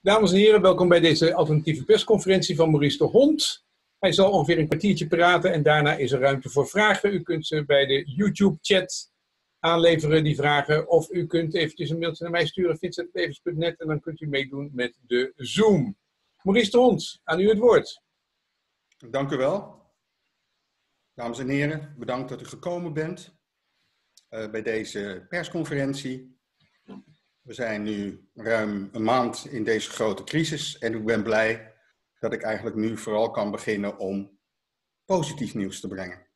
Dames en heren, welkom bij deze alternatieve persconferentie van Maurice de Hond. Hij zal ongeveer een kwartiertje praten en daarna is er ruimte voor vragen. U kunt ze bij de YouTube-chat aanleveren, die vragen. Of u kunt eventjes een mailtje naar mij sturen, vincent@levens.net, en dan kunt u meedoen met de Zoom. Maurice de Hond, aan u het woord. Dank u wel. Dames en heren, bedankt dat u gekomen bent bij deze persconferentie. We zijn nu ruim een maand in deze grote crisis en ik ben blij dat ik eigenlijk nu vooral kan beginnen om positief nieuws te brengen.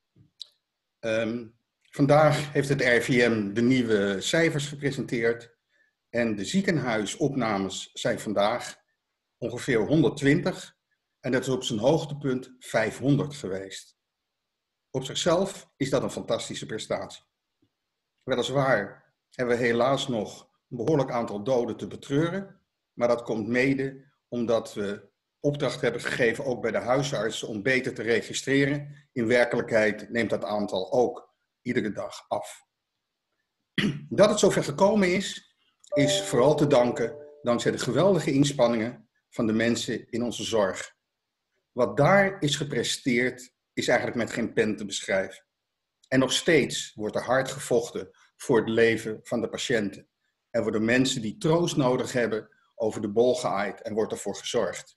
Vandaag heeft het RIVM de nieuwe cijfers gepresenteerd en de ziekenhuisopnames zijn vandaag ongeveer 120 en dat is op zijn hoogtepunt 500 geweest. Op zichzelf is dat een fantastische prestatie. Weliswaar hebben we helaas nog een behoorlijk aantal doden te betreuren, maar dat komt mede omdat we opdracht hebben gegeven, ook bij de huisartsen, om beter te registreren. In werkelijkheid neemt dat aantal ook iedere dag af. Dat het zover gekomen is vooral te danken dankzij de geweldige inspanningen van de mensen in onze zorg. Wat daar is gepresteerd, is eigenlijk met geen pen te beschrijven. En nog steeds wordt er hard gevochten voor het leven van de patiënten. Er worden mensen die troost nodig hebben over de bol geaaid en wordt ervoor gezorgd.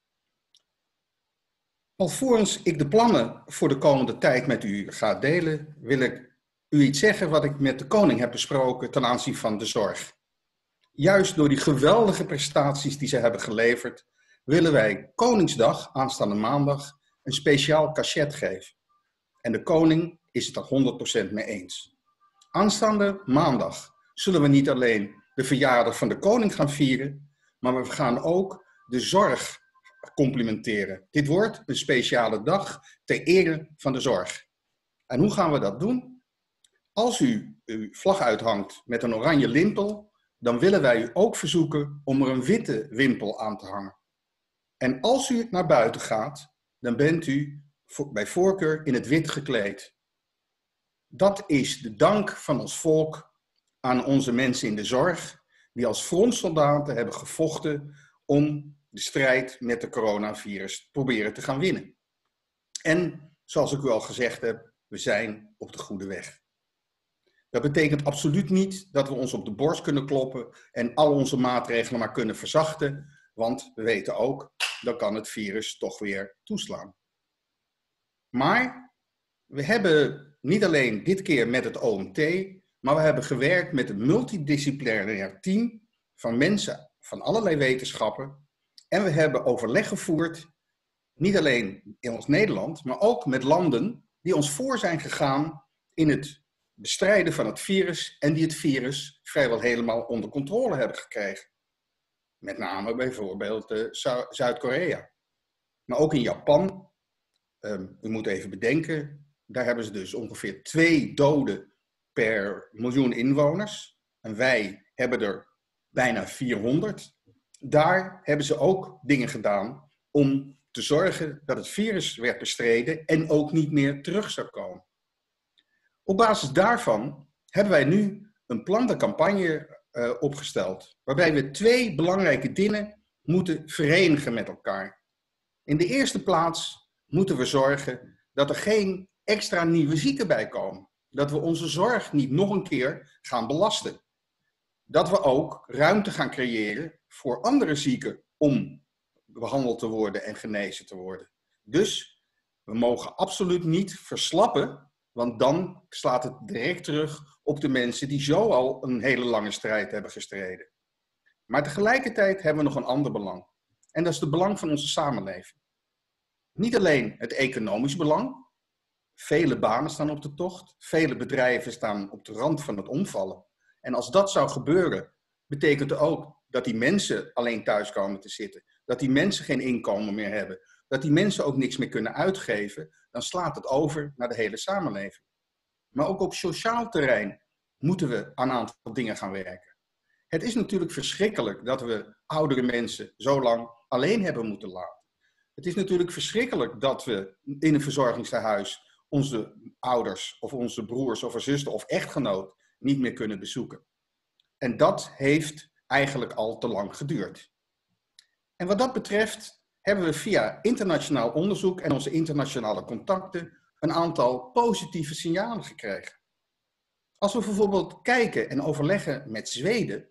Alvorens ik de plannen voor de komende tijd met u ga delen, wil ik u iets zeggen wat ik met de koning heb besproken ten aanzien van de zorg. Juist door die geweldige prestaties die ze hebben geleverd, willen wij Koningsdag, aanstaande maandag, een speciaal cachet geven. En de koning is het er 100% mee eens. Aanstaande maandag zullen we niet alleen de verjaardag van de koning gaan vieren, maar we gaan ook de zorg complimenteren. Dit wordt een speciale dag ter ere van de zorg. En hoe gaan we dat doen? Als u uw vlag uithangt met een oranje limpel, dan willen wij u ook verzoeken om er een witte wimpel aan te hangen. En als u naar buiten gaat, dan bent u bij voorkeur in het wit gekleed. Dat is de dank van ons volk aan onze mensen in de zorg, die als frontsoldaten hebben gevochten om de strijd met de coronavirus proberen te gaan winnen. En zoals ik u al gezegd heb, we zijn op de goede weg. Dat betekent absoluut niet dat we ons op de borst kunnen kloppen en al onze maatregelen maar kunnen verzachten, want we weten ook, dan kan het virus toch weer toeslaan. Maar we hebben niet alleen dit keer met het OMT, maar we hebben gewerkt met een multidisciplinair team van mensen van allerlei wetenschappen. En we hebben overleg gevoerd, niet alleen in ons Nederland, maar ook met landen die ons voor zijn gegaan in het bestrijden van het virus en die het virus vrijwel helemaal onder controle hebben gekregen. Met name bijvoorbeeld Zuid-Korea. Maar ook in Japan, u moet even bedenken, daar hebben ze dus ongeveer 2 doden per miljoen inwoners. En wij hebben er bijna 400. Daar hebben ze ook dingen gedaan om te zorgen dat het virus werd bestreden en ook niet meer terug zou komen. Op basis daarvan hebben wij nu een plan de campagne opgesteld, waarbij we 2 belangrijke dingen moeten verenigen met elkaar. In de eerste plaats moeten we zorgen dat er geen extra nieuwe zieken bij komen. Dat we onze zorg niet nog een keer gaan belasten. Dat we ook ruimte gaan creëren voor andere zieken om behandeld te worden en genezen te worden. Dus we mogen absoluut niet verslappen, want dan slaat het direct terug op de mensen die zo al een hele lange strijd hebben gestreden. Maar tegelijkertijd hebben we nog een ander belang. En dat is het belang van onze samenleving. Niet alleen het economisch belang. Vele banen staan op de tocht. Vele bedrijven staan op de rand van het omvallen. En als dat zou gebeuren, betekent het ook dat die mensen alleen thuis komen te zitten. Dat die mensen geen inkomen meer hebben. Dat die mensen ook niks meer kunnen uitgeven. Dan slaat het over naar de hele samenleving. Maar ook op sociaal terrein moeten we aan een aantal dingen gaan werken. Het is natuurlijk verschrikkelijk dat we oudere mensen zo lang alleen hebben moeten laten. Het is natuurlijk verschrikkelijk dat we in een verzorgingstehuis onze ouders of onze broers of zuster of echtgenoot niet meer kunnen bezoeken. En dat heeft eigenlijk al te lang geduurd. En wat dat betreft hebben we via internationaal onderzoek en onze internationale contacten een aantal positieve signalen gekregen. Als we bijvoorbeeld kijken en overleggen met Zweden.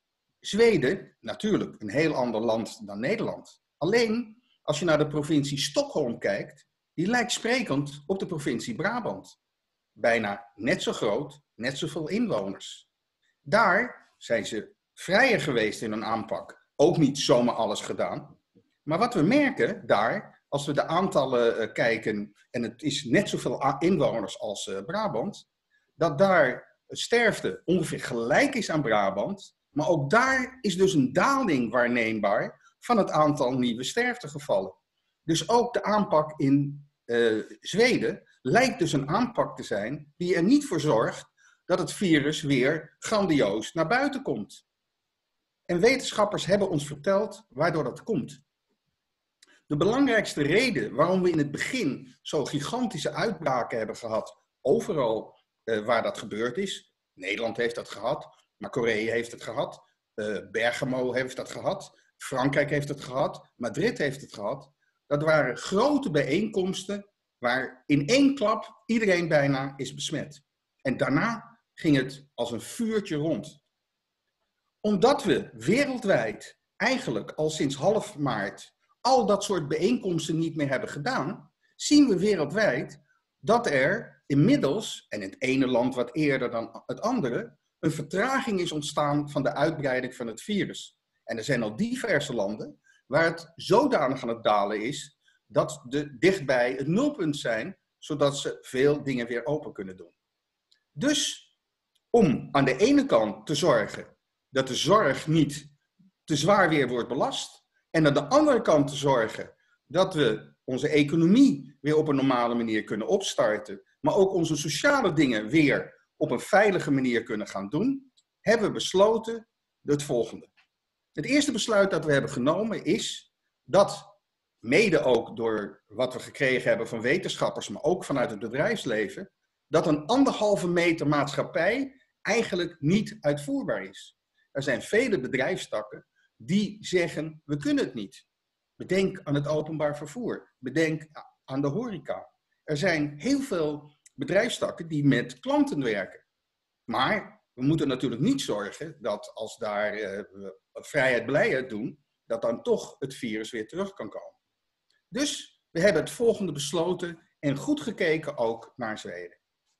Zweden, natuurlijk een heel ander land dan Nederland. Alleen als je naar de provincie Stockholm kijkt, die lijkt sprekend op de provincie Brabant. Bijna net zo groot, net zoveel inwoners. Daar zijn ze vrijer geweest in hun aanpak. Ook niet zomaar alles gedaan. Maar wat we merken daar, als we de aantallen kijken, en het is net zoveel inwoners als Brabant, dat daar sterfte ongeveer gelijk is aan Brabant. Maar ook daar is dus een daling waarneembaar van het aantal nieuwe sterftegevallen. Dus ook de aanpak in Zweden lijkt dus een aanpak te zijn die er niet voor zorgt dat het virus weer grandioos naar buiten komt. En wetenschappers hebben ons verteld waardoor dat komt. De belangrijkste reden waarom we in het begin zo gigantische uitbraken hebben gehad, overal waar dat gebeurd is, Nederland heeft dat gehad, maar Korea heeft het gehad, Bergamo heeft dat gehad, Frankrijk heeft het gehad, Madrid heeft het gehad. Dat waren grote bijeenkomsten waar in één klap iedereen bijna is besmet. En daarna ging het als een vuurtje rond. Omdat we wereldwijd eigenlijk al sinds half maart al dat soort bijeenkomsten niet meer hebben gedaan, zien we wereldwijd dat er inmiddels, en in het ene land wat eerder dan het andere, een vertraging is ontstaan van de uitbreiding van het virus. En er zijn al diverse landen waar het zodanig aan het dalen is dat de dichtbij het nulpunt zijn, zodat ze veel dingen weer open kunnen doen. Dus om aan de ene kant te zorgen dat de zorg niet te zwaar weer wordt belast, en aan de andere kant te zorgen dat we onze economie weer op een normale manier kunnen opstarten, maar ook onze sociale dingen weer op een veilige manier kunnen gaan doen, hebben we besloten het volgende. Het eerste besluit dat we hebben genomen is dat, mede ook door wat we gekregen hebben van wetenschappers, maar ook vanuit het bedrijfsleven, dat een 1,5 meter maatschappij eigenlijk niet uitvoerbaar is. Er zijn vele bedrijfstakken die zeggen, we kunnen het niet. Bedenk aan het openbaar vervoer. Bedenk aan de horeca. Er zijn heel veel bedrijfstakken die met klanten werken. Maar we moeten natuurlijk niet zorgen dat als daar vrijheid blijheid doen, dat dan toch het virus weer terug kan komen. Dus we hebben het volgende besloten en goed gekeken ook naar Zweden.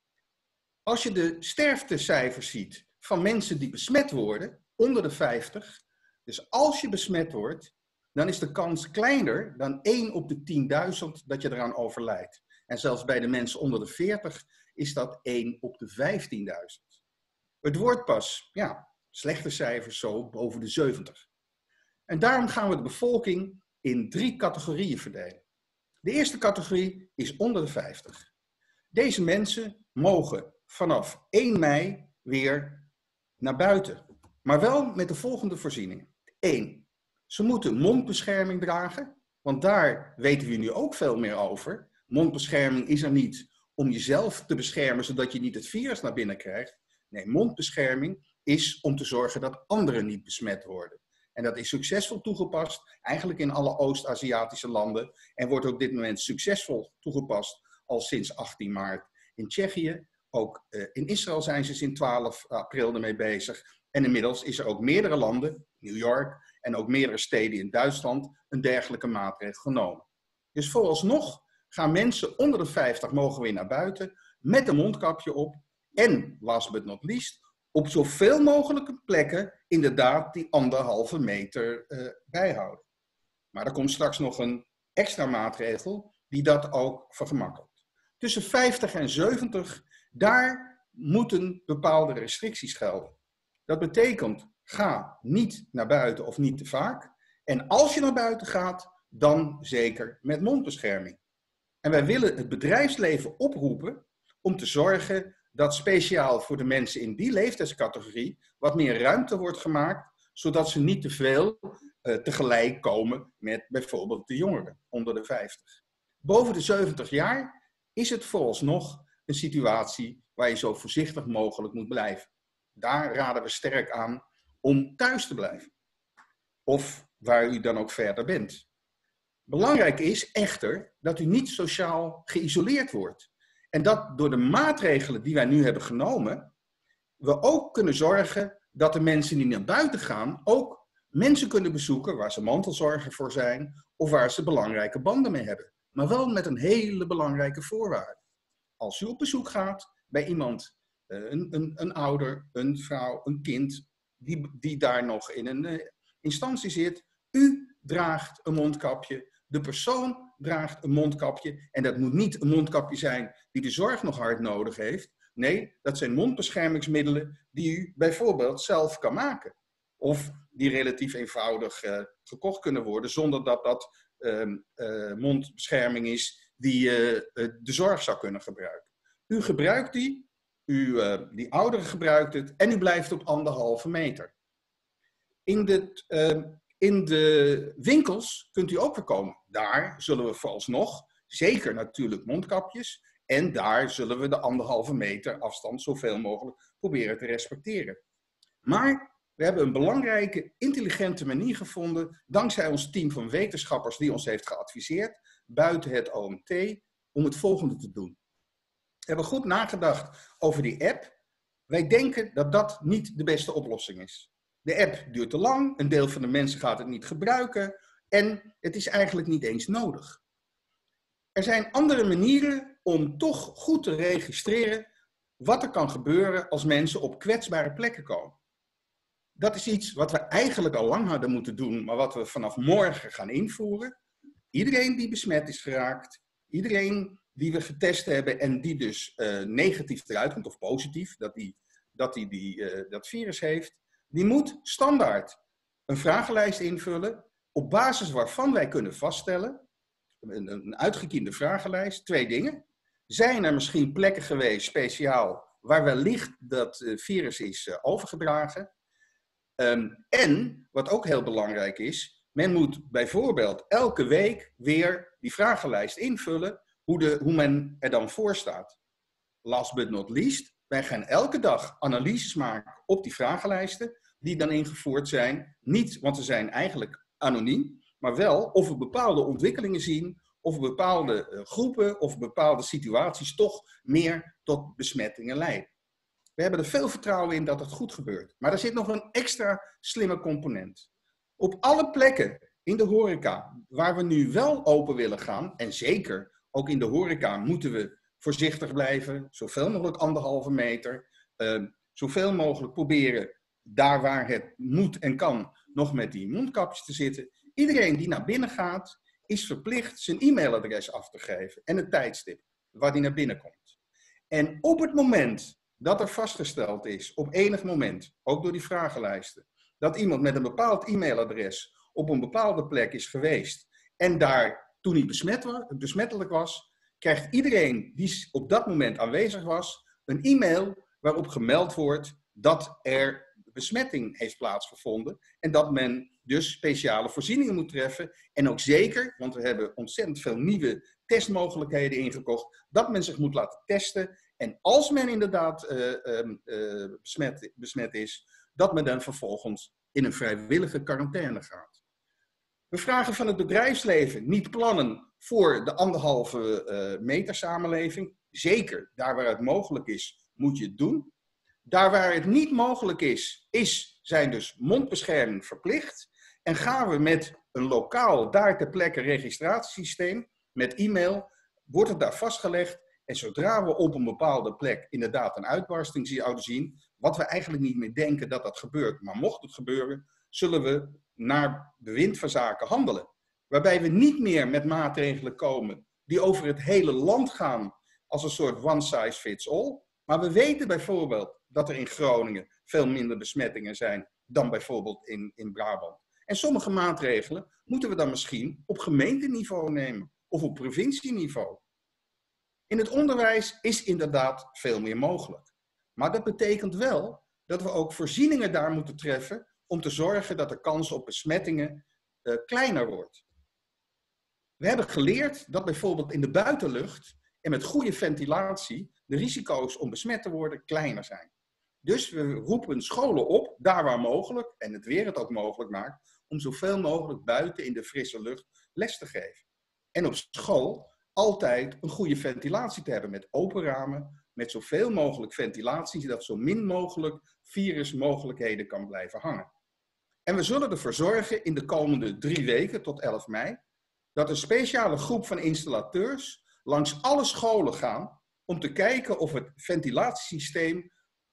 Als je de sterftecijfers ziet van mensen die besmet worden, onder de 50, dus als je besmet wordt, dan is de kans kleiner dan 1 op de 10.000 dat je eraan overlijdt. En zelfs bij de mensen onder de 40 is dat 1 op de 15.000. Het wordt pas, slechte cijfers zo, boven de 70. En daarom gaan we de bevolking in 3 categorieën verdelen. De eerste categorie is onder de 50. Deze mensen mogen vanaf 1 mei weer naar buiten. Maar wel met de volgende voorzieningen. 1. Ze moeten mondbescherming dragen, want daar weten we nu ook veel meer over. Mondbescherming is er niet om jezelf te beschermen, zodat je niet het virus naar binnen krijgt. Nee, mondbescherming is om te zorgen dat anderen niet besmet worden. En dat is succesvol toegepast, eigenlijk in alle Oost-Aziatische landen. En wordt op dit moment succesvol toegepast al sinds 18 maart in Tsjechië. Ook in Israël zijn ze sinds 12 april ermee bezig. En inmiddels is er ook meerdere landen, New York en ook meerdere steden in Duitsland, een dergelijke maatregel genomen. Dus vooralsnog gaan mensen onder de 50 mogen weer naar buiten met een mondkapje op. En, last but not least, op zoveel mogelijke plekken inderdaad die 1,5 meter bijhouden. Maar er komt straks nog een extra maatregel die dat ook vergemakkelijkt. Tussen 50 en 70, daar moeten bepaalde restricties gelden. Dat betekent, ga niet naar buiten of niet te vaak. En als je naar buiten gaat, dan zeker met mondbescherming. En wij willen het bedrijfsleven oproepen om te zorgen dat speciaal voor de mensen in die leeftijdscategorie wat meer ruimte wordt gemaakt, zodat ze niet te veel tegelijk komen met bijvoorbeeld de jongeren onder de 50. Boven de 70 jaar is het vooralsnog een situatie waar je zo voorzichtig mogelijk moet blijven. Daar raden we sterk aan om thuis te blijven. Of waar u dan ook verder bent. Belangrijk is echter dat u niet sociaal geïsoleerd wordt. En dat door de maatregelen die wij nu hebben genomen, we ook kunnen zorgen dat de mensen die naar buiten gaan ook mensen kunnen bezoeken waar ze mantelzorger voor zijn of waar ze belangrijke banden mee hebben. Maar wel met een hele belangrijke voorwaarde. Als u op bezoek gaat bij iemand, een ouder, een vrouw, een kind, die daar nog in een instantie zit, u draagt een mondkapje. De persoon draagt een mondkapje. En dat moet niet een mondkapje zijn die de zorg nog hard nodig heeft. Nee, dat zijn mondbeschermingsmiddelen die u bijvoorbeeld zelf kan maken. Of die relatief eenvoudig gekocht kunnen worden zonder dat dat mondbescherming is die de zorg zou kunnen gebruiken. U gebruikt die oudere gebruikt het en u blijft op 1,5 meter. In de winkels kunt u ook weer komen. Daar zullen we vooralsnog zeker natuurlijk mondkapjes en daar zullen we de 1,5 meter afstand zoveel mogelijk proberen te respecteren. Maar we hebben een belangrijke, intelligente manier gevonden, dankzij ons team van wetenschappers die ons heeft geadviseerd, buiten het OMT, om het volgende te doen. We hebben goed nagedacht over die app. Wij denken dat dat niet de beste oplossing is. De app duurt te lang, een deel van de mensen gaat het niet gebruiken en het is eigenlijk niet eens nodig. Er zijn andere manieren om toch goed te registreren wat er kan gebeuren als mensen op kwetsbare plekken komen. Dat is iets wat we eigenlijk al lang hadden moeten doen, maar wat we vanaf morgen gaan invoeren. Iedereen die besmet is geraakt, iedereen die we getest hebben en die dus negatief eruit komt of positief, dat virus heeft, die moet standaard een vragenlijst invullen op basis waarvan wij kunnen vaststellen, een uitgekiende vragenlijst, 2 dingen. Zijn er misschien plekken geweest, speciaal, waar wellicht dat virus is overgedragen? En, wat ook heel belangrijk is, men moet bijvoorbeeld elke week weer die vragenlijst invullen, hoe men er dan voor staat. Last but not least, wij gaan elke dag analyses maken op die vragenlijsten, die dan ingevoerd zijn. Niet, want ze zijn eigenlijk anoniem, maar wel of we bepaalde ontwikkelingen zien, of bepaalde groepen of bepaalde situaties toch meer tot besmettingen leiden. We hebben er veel vertrouwen in dat het goed gebeurt. Maar er zit nog een extra slimme component. Op alle plekken in de horeca waar we nu wel open willen gaan, en zeker ook in de horeca moeten we voorzichtig blijven, zoveel mogelijk 1,5 meter, zoveel mogelijk proberen daar waar het moet en kan nog met die mondkapjes te zitten. Iedereen die naar binnen gaat is verplicht zijn e-mailadres af te geven en het tijdstip waar die naar binnen komt. En op het moment dat er vastgesteld is, op enig moment, ook door die vragenlijsten, dat iemand met een bepaald e-mailadres op een bepaalde plek is geweest en daar toen hij besmettelijk was, krijgt iedereen die op dat moment aanwezig was een e-mail waarop gemeld wordt dat er besmetting heeft plaatsgevonden en dat men dus speciale voorzieningen moet treffen. En ook zeker, want we hebben ontzettend veel nieuwe testmogelijkheden ingekocht, dat men zich moet laten testen. En als men inderdaad besmet is, dat men dan vervolgens in een vrijwillige quarantaine gaat. We vragen van het bedrijfsleven niet plannen voor de 1,5 meter samenleving. Zeker, daar waar het mogelijk is, moet je het doen. Daar waar het niet mogelijk is, zijn dus mondbescherming verplicht. En gaan we met een lokaal, daar ter plekke registratiesysteem, met e-mail, wordt het daar vastgelegd. En zodra we op een bepaalde plek inderdaad een uitbarsting zouden zien, wat we eigenlijk niet meer denken dat dat gebeurt, maar mocht het gebeuren, zullen we naar bewind van zaken handelen. Waarbij we niet meer met maatregelen komen die over het hele land gaan als een soort one size fits all. Maar we weten bijvoorbeeld dat er in Groningen veel minder besmettingen zijn dan bijvoorbeeld in Brabant. En sommige maatregelen moeten we dan misschien op gemeenteniveau nemen of op provincieniveau. In het onderwijs is inderdaad veel meer mogelijk. Maar dat betekent wel dat we ook voorzieningen daar moeten treffen om te zorgen dat de kans op besmettingen kleiner wordt. We hebben geleerd dat bijvoorbeeld in de buitenlucht en met goede ventilatie de risico's om besmet te worden kleiner zijn. Dus we roepen scholen op, daar waar mogelijk, en het weer het ook mogelijk maakt, om zoveel mogelijk buiten in de frisse lucht les te geven. En op school altijd een goede ventilatie te hebben met open ramen, met zoveel mogelijk ventilatie, zodat zo min mogelijk virusmogelijkheden kan blijven hangen. En we zullen ervoor zorgen in de komende 3 weken tot 11 mei, dat een speciale groep van installateurs langs alle scholen gaan om te kijken of het ventilatiesysteem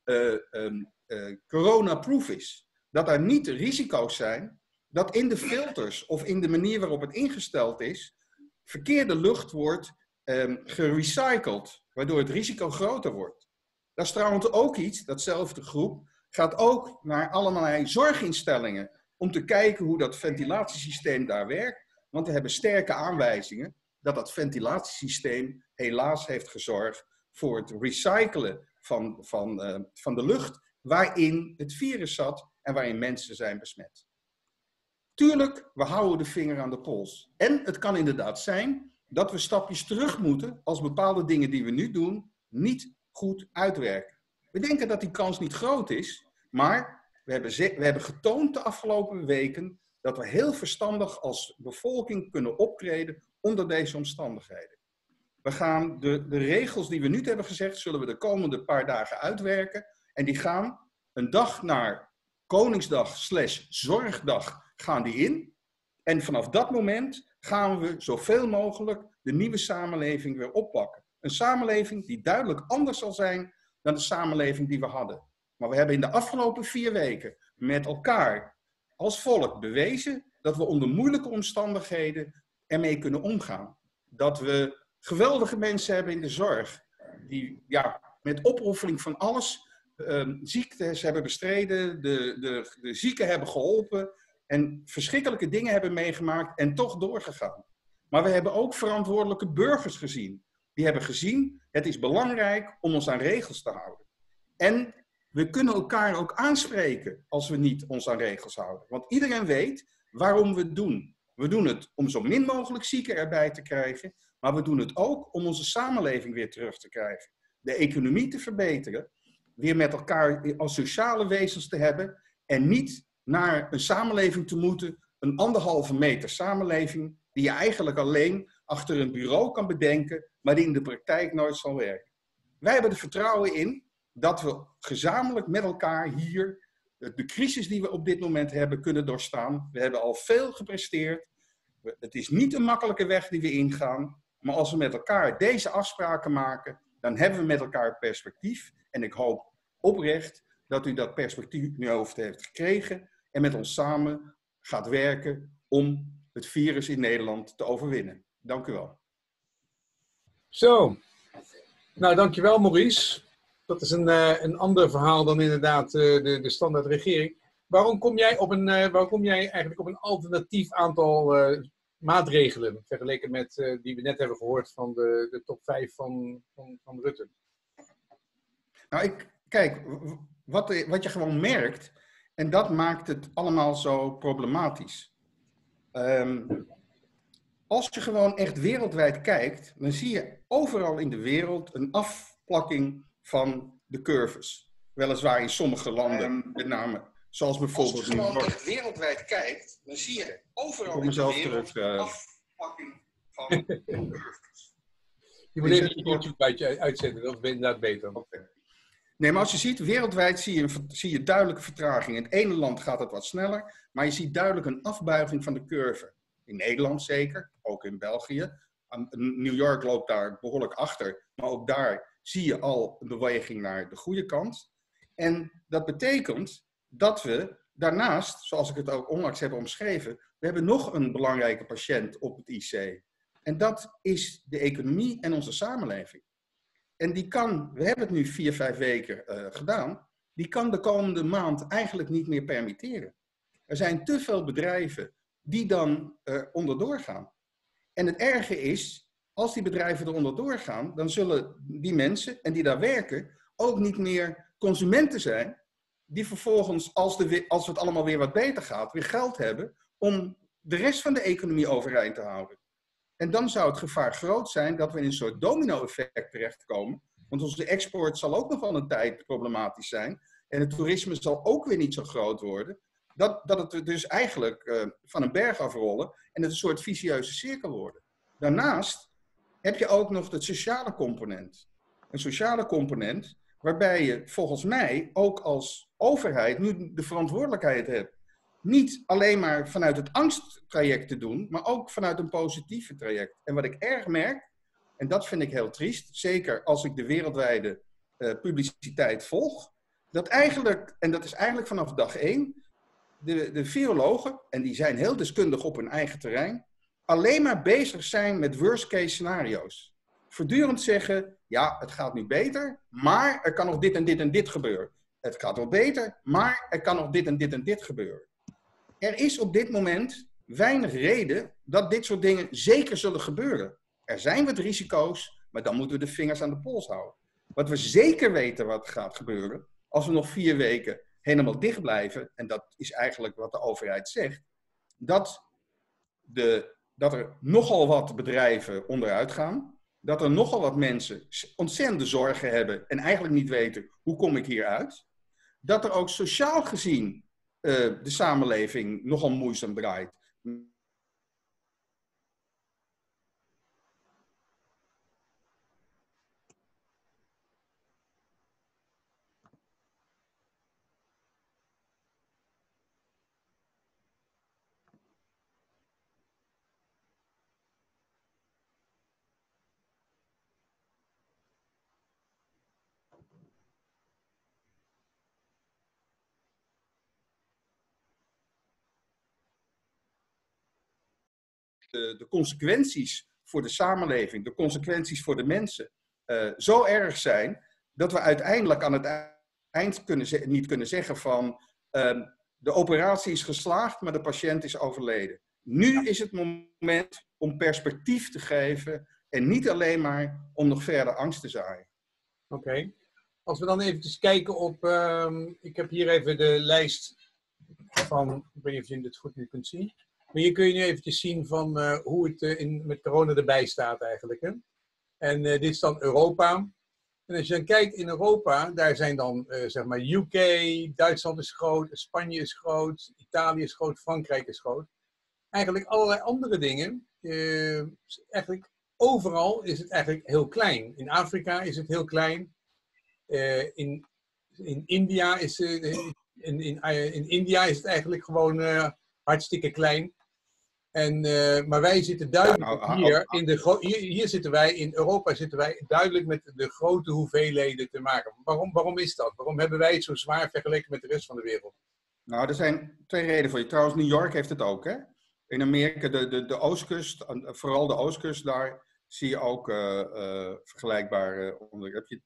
corona-proof is. Dat er niet risico's zijn dat in de filters of in de manier waarop het ingesteld is, verkeerde lucht wordt gerecycled, waardoor het risico groter wordt. Dat is trouwens ook iets, datzelfde groep gaat ook naar allerlei zorginstellingen om te kijken hoe dat ventilatiesysteem daar werkt. Want we hebben sterke aanwijzingen dat dat ventilatiesysteem helaas heeft gezorgd voor het recyclen van de lucht waarin het virus zat en waarin mensen zijn besmet. Tuurlijk, we houden de vinger aan de pols. En het kan inderdaad zijn dat we stapjes terug moeten als bepaalde dingen die we nu doen niet goed uitwerken. We denken dat die kans niet groot is, maar we hebben getoond de afgelopen weken dat we heel verstandig als bevolking kunnen optreden onder deze omstandigheden. We gaan de regels die we nu hebben gezegd, zullen we de komende paar dagen uitwerken. En die gaan een dag naar Koningsdag/Zorgdag gaan die in. En vanaf dat moment gaan we zoveel mogelijk de nieuwe samenleving weer oppakken. Een samenleving die duidelijk anders zal zijn dan de samenleving die we hadden. Maar we hebben in de afgelopen 4 weken met elkaar als volk bewezen dat we onder moeilijke omstandigheden ermee kunnen omgaan. Dat we geweldige mensen hebben in de zorg die met opoffering van alles ziektes hebben bestreden, de zieken hebben geholpen en verschrikkelijke dingen hebben meegemaakt en toch doorgegaan. Maar we hebben ook verantwoordelijke burgers gezien. Die hebben gezien, het is belangrijk om ons aan regels te houden. En we kunnen elkaar ook aanspreken als we niet ons aan regels houden. Want iedereen weet waarom we het doen. We doen het om zo min mogelijk zieken erbij te krijgen, maar we doen het ook om onze samenleving weer terug te krijgen. De economie te verbeteren, weer met elkaar als sociale wezens te hebben en niet naar een samenleving te moeten, een 1,5 meter samenleving, die je eigenlijk alleen achter een bureau kan bedenken, maar die in de praktijk nooit zal werken. Wij hebben er vertrouwen in dat we gezamenlijk met elkaar hier de crisis die we op dit moment hebben kunnen doorstaan. We hebben al veel gepresteerd. Het is niet een makkelijke weg die we ingaan, maar als we met elkaar deze afspraken maken, dan hebben we met elkaar perspectief. En ik hoop oprecht dat u dat perspectief nu hoofd heeft gekregen en met ons samen gaat werken om het virus in Nederland te overwinnen. Dank u wel. Zo, nou dankjewel Maurice. Dat is een ander verhaal dan inderdaad de standaard regering. Waarom kom jij eigenlijk op een alternatief aantal maatregelen vergeleken met die we net hebben gehoord van de top 5 van Rutte? Nou, kijk, wat je gewoon merkt, en dat maakt het allemaal zo problematisch. Als je gewoon echt wereldwijd kijkt, dan zie je overal in de wereld een afplakking van de curves. Weliswaar in sommige landen, met name, zoals bijvoorbeeld... Als je gewoon echt wereldwijd kijkt, dan zie je overal in de wereld een afplakking van de curves. Je moet even je YouTube uitzetten, dat is inderdaad beter. Okay. Nee, maar als je ziet, wereldwijd zie je duidelijke vertraging. In het ene land gaat het wat sneller, maar je ziet duidelijk een afbuiging van de curve. In Nederland zeker, ook in België. New York loopt daar behoorlijk achter, maar ook daar zie je al een beweging naar de goede kant. En dat betekent dat we daarnaast, zoals ik het ook onlangs heb omschreven, we hebben nog een belangrijke patiënt op het IC. En dat is de economie en onze samenleving. En die kan, we hebben het nu 4-5 weken gedaan, die kan de komende maand eigenlijk niet meer permitteren. Er zijn te veel bedrijven die dan onderdoor gaan. En het erge is, als die bedrijven er onderdoor gaan, dan zullen die mensen en die daar werken ook niet meer consumenten zijn, die vervolgens, als het allemaal weer wat beter gaat, weer geld hebben om de rest van de economie overeind te houden. En dan zou het gevaar groot zijn dat we in een soort domino-effect terechtkomen. Want onze export zal ook nog wel een tijd problematisch zijn. en het toerisme zal ook weer niet zo groot worden, dat het dus eigenlijk van een berg afrollen en het een soort vicieuze cirkel worden. Daarnaast heb je ook nog het sociale component. Een sociale component waarbij je volgens mij ook als overheid nu de verantwoordelijkheid hebt. Niet alleen maar vanuit het angsttraject te doen, maar ook vanuit een positieve traject. En wat ik erg merk, en dat vind ik heel triest, zeker als ik de wereldwijde publiciteit volg, dat eigenlijk, en dat is eigenlijk vanaf dag 1, de virologen, en die zijn heel deskundig op hun eigen terrein, alleen maar bezig zijn met worst case scenario's. Voortdurend zeggen, ja, het gaat nu beter, maar er kan nog dit en dit en dit gebeuren. Het gaat wel beter, maar er kan nog dit en dit en dit gebeuren. Er is op dit moment weinig reden dat dit soort dingen zeker zullen gebeuren. Er zijn wat risico's, maar dan moeten we de vingers aan de pols houden. Wat we zeker weten wat gaat gebeuren, als we nog 4 weken helemaal dicht blijven, en dat is eigenlijk wat de overheid zegt, dat er nogal wat bedrijven onderuit gaan, dat er nogal wat mensen ontzettende zorgen hebben en eigenlijk niet weten, hoe kom ik hier uit? Dat er ook sociaal gezien de samenleving nogal moeizaam draait. De consequenties voor de samenleving, de consequenties voor de mensen zo erg zijn, dat we uiteindelijk aan het eind niet kunnen zeggen van de operatie is geslaagd, maar de patiënt is overleden. Nu is het moment om perspectief te geven en niet alleen maar om nog verder angst te zaaien. Oké. Als we dan eventjes kijken op, ik heb hier even de lijst van, ik weet niet of je het goed nu kunt zien. Maar hier kun je nu eventjes zien van hoe het met corona erbij staat eigenlijk. Hè? En dit is dan Europa. En als je dan kijkt in Europa, daar zijn dan zeg maar UK, Duitsland is groot, Spanje is groot, Italië is groot, Frankrijk is groot. Eigenlijk allerlei andere dingen, eigenlijk overal is het eigenlijk heel klein. In Afrika is het heel klein. In India is in India is het eigenlijk gewoon hartstikke klein. Maar wij zitten duidelijk hier zitten wij, in Europa zitten wij duidelijk met de grote hoeveelheden te maken. Waarom is dat? Waarom hebben wij het zo zwaar vergeleken met de rest van de wereld? Nou, er zijn 2 redenen voor je. Trouwens, New York heeft het ook, hè? In Amerika, de oostkust, vooral de oostkust, daar zie je ook vergelijkbaar heb je.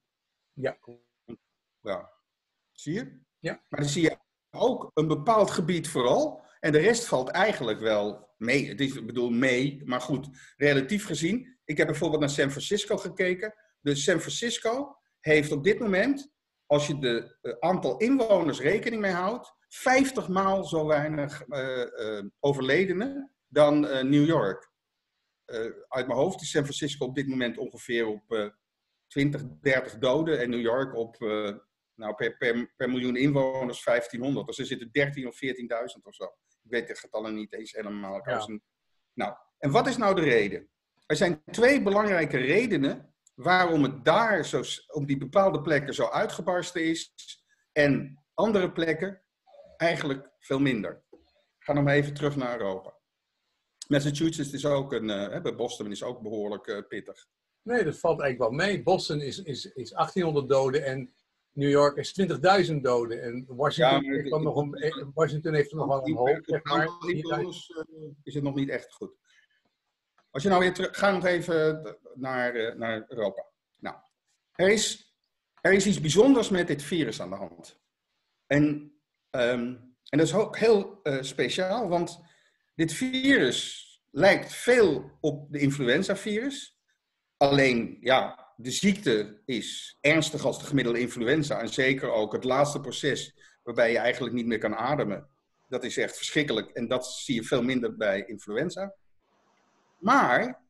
Ja. Zie je? Ja. Maar dan zie je ook een bepaald gebied vooral. En de rest valt eigenlijk wel mee. Ik bedoel mee, maar goed, relatief gezien. Ik heb bijvoorbeeld naar San Francisco gekeken. Dus San Francisco heeft op dit moment, als je de aantal inwoners rekening mee houdt, 50 maal zo weinig overledenen dan New York. Uit mijn hoofd is San Francisco op dit moment ongeveer op 20, 30 doden en New York op per miljoen inwoners 1500. Dus er zitten 13.000 of 14.000 of zo. Ik weet de getallen niet eens helemaal. Ja. Nou, en wat is nou de reden? Er zijn 2 belangrijke redenen waarom het daar op die bepaalde plekken zo uitgebarsten is en andere plekken eigenlijk veel minder. Ik ga nog maar even terug naar Europa. Massachusetts is ook bij Boston is ook behoorlijk pittig. Nee, dat valt eigenlijk wel mee. Boston is 1800 doden en New York is 20.000 doden. En Washington, Washington heeft er nog wel een hoop. Zeg maar. Is het nog niet echt goed. Als je nou weer ga nog even naar Europa. Nou, er is iets bijzonders met dit virus aan de hand. En dat is ook heel speciaal, want dit virus lijkt veel op de influenzavirus. Alleen, ja, de ziekte is ernstig als de gemiddelde influenza. En zeker ook het laatste proces waarbij je eigenlijk niet meer kan ademen. Dat is echt verschrikkelijk. En dat zie je veel minder bij influenza. Maar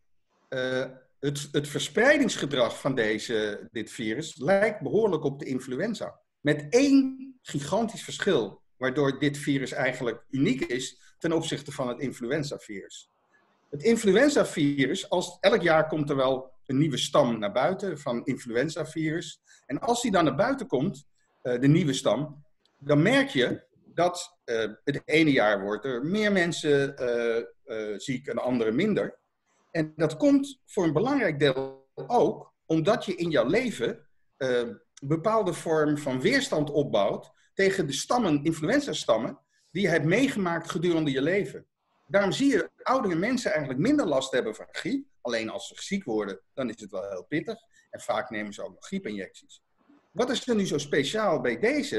het verspreidingsgedrag van dit virus lijkt behoorlijk op de influenza. Met één gigantisch verschil, waardoor dit virus eigenlijk uniek is ten opzichte van het influenzavirus. Het influenzavirus, elk jaar komt er wel een nieuwe stam naar buiten van influenzavirus. En als die dan naar buiten komt, de nieuwe stam, dan merk je dat het ene jaar wordt er meer mensen ziek en de andere minder. En dat komt voor een belangrijk deel ook omdat je in jouw leven een bepaalde vorm van weerstand opbouwt tegen de stammen, influenza-stammen, die je hebt meegemaakt gedurende je leven. Daarom zie je oudere mensen eigenlijk minder last hebben van griep. Alleen als ze ziek worden, dan is het wel heel pittig. En vaak nemen ze ook nog griepinjecties. Wat is er nu zo speciaal bij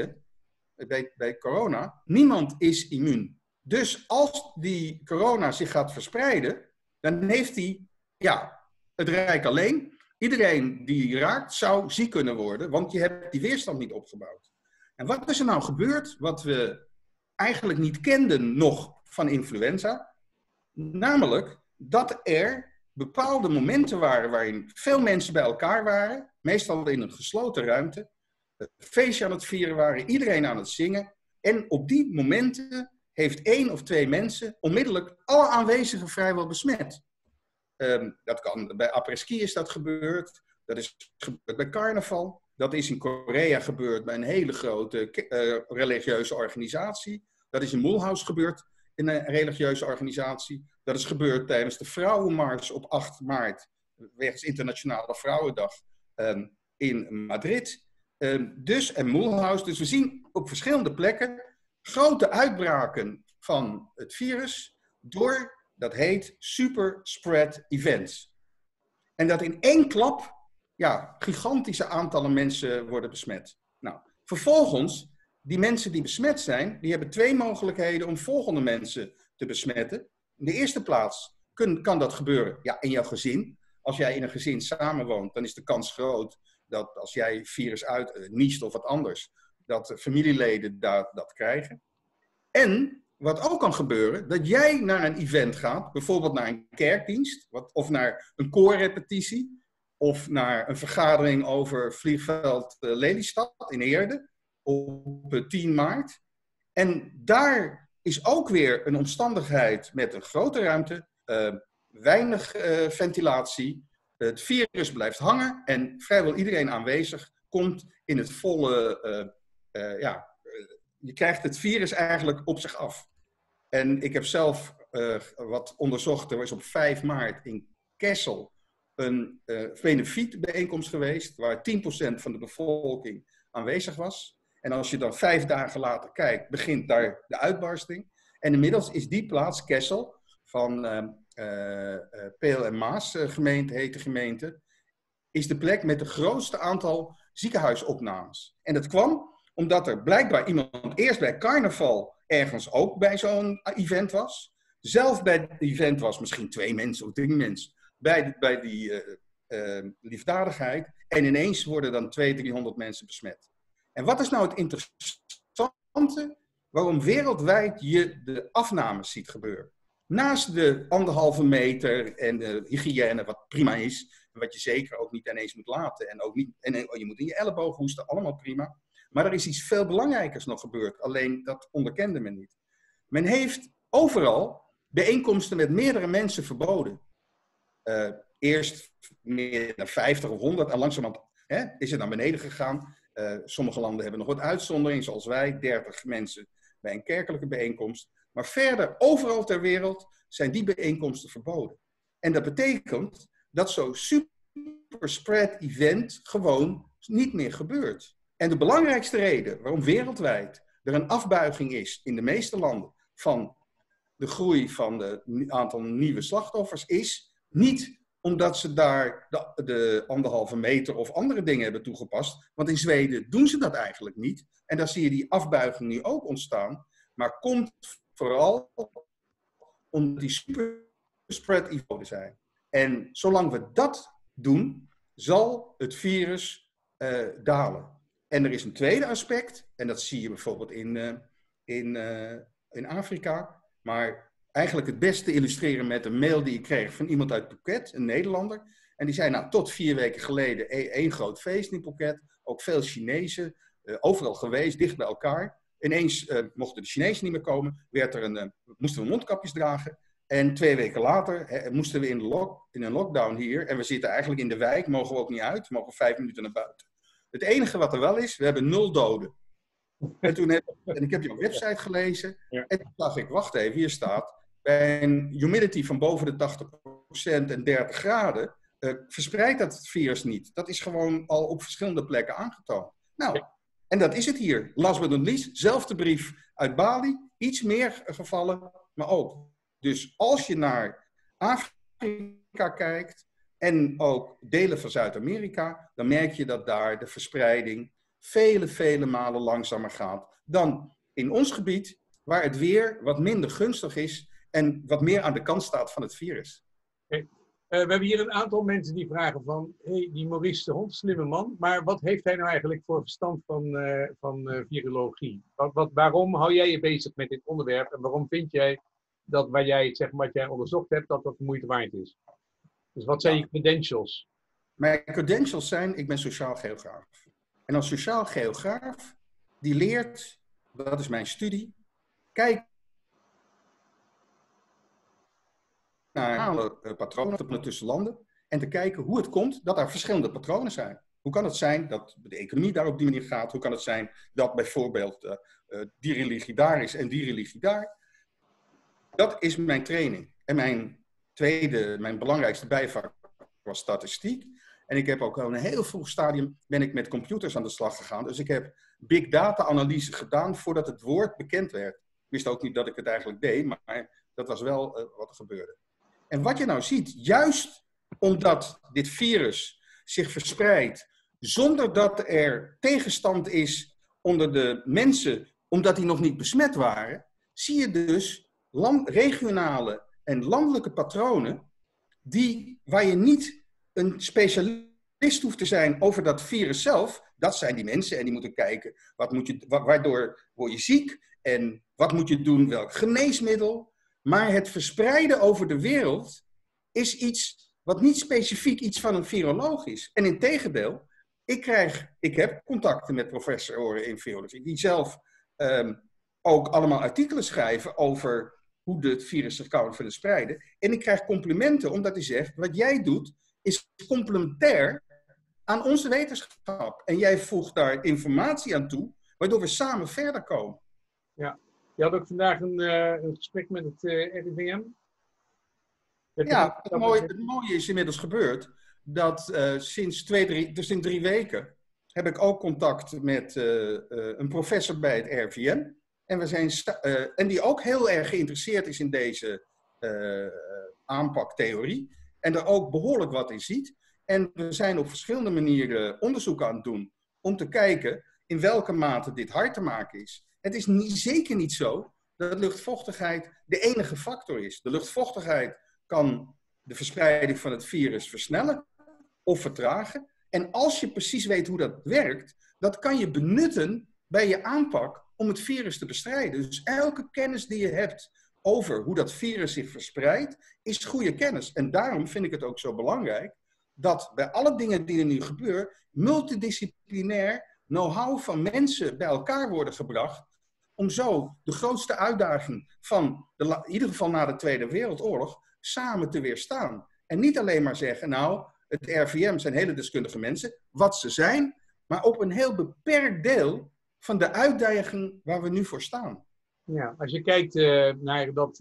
bij corona? Niemand is immuun. Dus als die corona zich gaat verspreiden, dan heeft hij, het Rijk alleen. Iedereen die raakt zou ziek kunnen worden, want je hebt die weerstand niet opgebouwd. En wat is er nou gebeurd wat we eigenlijk niet kenden nog van influenza? Namelijk dat er bepaalde momenten waren waarin veel mensen bij elkaar waren, meestal in een gesloten ruimte, een feestje aan het vieren waren, iedereen aan het zingen. En op die momenten heeft 1 of 2 mensen onmiddellijk alle aanwezigen vrijwel besmet. Dat kan, bij après-ski is dat gebeurd. Dat is gebeurd bij carnaval. Dat is in Korea gebeurd bij een hele grote religieuze organisatie. Dat is in Mulhouse gebeurd in een religieuze organisatie. Dat is gebeurd tijdens de Vrouwenmars op 8 maart, wegens Internationale Vrouwendag, in Madrid. En Mulhouse. Dus we zien op verschillende plekken grote uitbraken van het virus door, dat heet, super spread events. En dat in één klap, gigantische aantallen mensen worden besmet. Nou, vervolgens, die mensen die besmet zijn, die hebben 2 mogelijkheden om volgende mensen te besmetten. In de eerste plaats kan dat gebeuren in jouw gezin. Als jij in een gezin samenwoont, dan is de kans groot dat als jij virus niest of wat anders, dat familieleden dat krijgen. En wat ook kan gebeuren, dat jij naar een event gaat, bijvoorbeeld naar een kerkdienst, of naar een koorrepetitie, of naar een vergadering over vliegveld Lelystad in Eerde op 10 maart. En daar is ook weer een omstandigheid met een grote ruimte, weinig ventilatie. Het virus blijft hangen en vrijwel iedereen aanwezig komt in het volle... je krijgt het virus eigenlijk op zich af. En ik heb zelf wat onderzocht. Er was op 5 maart in Kessel een benefietbijeenkomst geweest, waar 10% van de bevolking aanwezig was. En als je dan 5 dagen later kijkt, begint daar de uitbarsting. En inmiddels is die plaats, Kessel, van Peel en Maas gemeente, heet de gemeente, is de plek met het grootste aantal ziekenhuisopnames. En dat kwam omdat er blijkbaar iemand eerst bij carnaval ergens ook bij zo'n event was. Zelf bij het event was misschien 2 mensen of 3 mensen bij die liefdadigheid. En ineens worden dan 200-300 mensen besmet. En wat is nou het interessante? Waarom wereldwijd je de afnames ziet gebeuren. Naast de 1,5 meter en de hygiëne, wat prima is. En wat je zeker ook niet ineens moet laten. En ook niet, je moet in je elleboog hoesten, allemaal prima. Maar er is iets veel belangrijkers nog gebeurd. Alleen dat onderkende men niet. Men heeft overal bijeenkomsten met meerdere mensen verboden. Eerst meer dan 50 of 100 en langzamerhand is het naar beneden gegaan. Sommige landen hebben nog wat uitzondering, zoals wij, 30 mensen bij een kerkelijke bijeenkomst. Maar verder, overal ter wereld, zijn die bijeenkomsten verboden. En dat betekent dat zo'n superspread event gewoon niet meer gebeurt. En de belangrijkste reden waarom wereldwijd er een afbuiging is in de meeste landen van de groei van het aantal nieuwe slachtoffers is niet omdat ze daar de 1,5 meter of andere dingen hebben toegepast. Want in Zweden doen ze dat eigenlijk niet. En daar zie je die afbuiging nu ook ontstaan. Maar komt vooral omdat die superspread events zijn. En zolang we dat doen, zal het virus dalen. En er is een tweede aspect, en dat zie je bijvoorbeeld in Afrika. Maar eigenlijk het beste illustreren met een mail die ik kreeg van iemand uit Phuket, een Nederlander. En die zei, tot 4 weken geleden 1 groot feest in Phuket. Ook veel Chinezen overal geweest, dicht bij elkaar. Ineens mochten de Chinezen niet meer komen, moesten we mondkapjes dragen. En 2 weken later moesten we in een lockdown hier. En we zitten eigenlijk in de wijk, mogen we ook niet uit. We mogen 5 minuten naar buiten. Het enige wat er wel is, we hebben 0 doden. En ik heb jouw website gelezen. Ja. En toen dacht ik, wacht even, hier staat... bij een humidity van boven de 80% en 30 graden... verspreidt dat virus niet. Dat is gewoon al op verschillende plekken aangetoond. Nou, en dat is het hier. Last but not least, zelfde brief uit Bali. Iets meer gevallen, maar ook. Dus als je naar Afrika kijkt en ook delen van Zuid-Amerika, dan merk je dat daar de verspreiding vele malen langzamer gaat dan in ons gebied, waar het weer wat minder gunstig is en wat meer aan de kant staat van het virus. Okay. We hebben hier een aantal mensen die vragen van, hey, die Maurice de Hond, slimme man, maar wat heeft hij nou eigenlijk voor verstand van virologie? Waarom hou jij je bezig met dit onderwerp en waarom vind jij dat wat jij onderzocht hebt, dat de moeite waard is? Dus wat zijn je credentials? Mijn credentials zijn, ik ben sociaal geograaf. En als sociaal geograaf, die leert, dat is mijn studie, kijk naar alle patronen tussen landen en te kijken hoe het komt dat er verschillende patronen zijn. Hoe kan het zijn dat de economie daar op die manier gaat? Hoe kan het zijn dat bijvoorbeeld die religie daar is en die religie daar? Dat is mijn training. En mijn belangrijkste bijvak was statistiek. En ik heb ook al in een heel vroeg stadium ben ik met computers aan de slag gegaan. Dus ik heb big data analyse gedaan voordat het woord bekend werd. Ik wist ook niet dat ik het eigenlijk deed, maar dat was wel wat er gebeurde. En wat je nou ziet, juist omdat dit virus zich verspreidt zonder dat er tegenstand is onder de mensen, omdat die nog niet besmet waren, zie je dus regionale en landelijke patronen waar je niet een specialist hoeft te zijn over dat virus zelf. Dat zijn die mensen en die moeten kijken, waardoor word je ziek en wat moet je doen, welk geneesmiddel. Maar het verspreiden over de wereld is iets wat niet specifiek iets van een viroloog is. En integendeel, ik heb contacten met professoren in virologie die zelf ook allemaal artikelen schrijven over hoe het virus zich kan verspreiden. En ik krijg complimenten omdat hij zegt, wat jij doet is complementair aan onze wetenschap. En jij voegt daar informatie aan toe, waardoor we samen verder komen. Ja, je had ook vandaag een gesprek met het RIVM. Ja, het mooie is inmiddels gebeurd dat sinds 3 weken heb ik ook contact met een professor bij het RIVM. En die ook heel erg geïnteresseerd is in deze aanpaktheorie. En er ook behoorlijk wat in ziet. En we zijn op verschillende manieren onderzoek aan het doen om te kijken in welke mate dit hard te maken is. Het is zeker niet zo dat luchtvochtigheid de enige factor is. De luchtvochtigheid kan de verspreiding van het virus versnellen of vertragen. En als je precies weet hoe dat werkt, dat kan je benutten bij je aanpak om het virus te bestrijden. Dus elke kennis die je hebt over hoe dat virus zich verspreidt, is goede kennis. En daarom vind ik het ook zo belangrijk dat bij alle dingen die er nu gebeuren, multidisciplinair know-how van mensen bij elkaar worden gebracht, om zo de grootste uitdaging van, in ieder geval na de Tweede Wereldoorlog, samen te weerstaan. En niet alleen maar zeggen, nou, het RIVM zijn hele deskundige mensen, wat ze zijn, maar op een heel beperkt deel van de uitdaging waar we nu voor staan. Ja, als je kijkt naar dat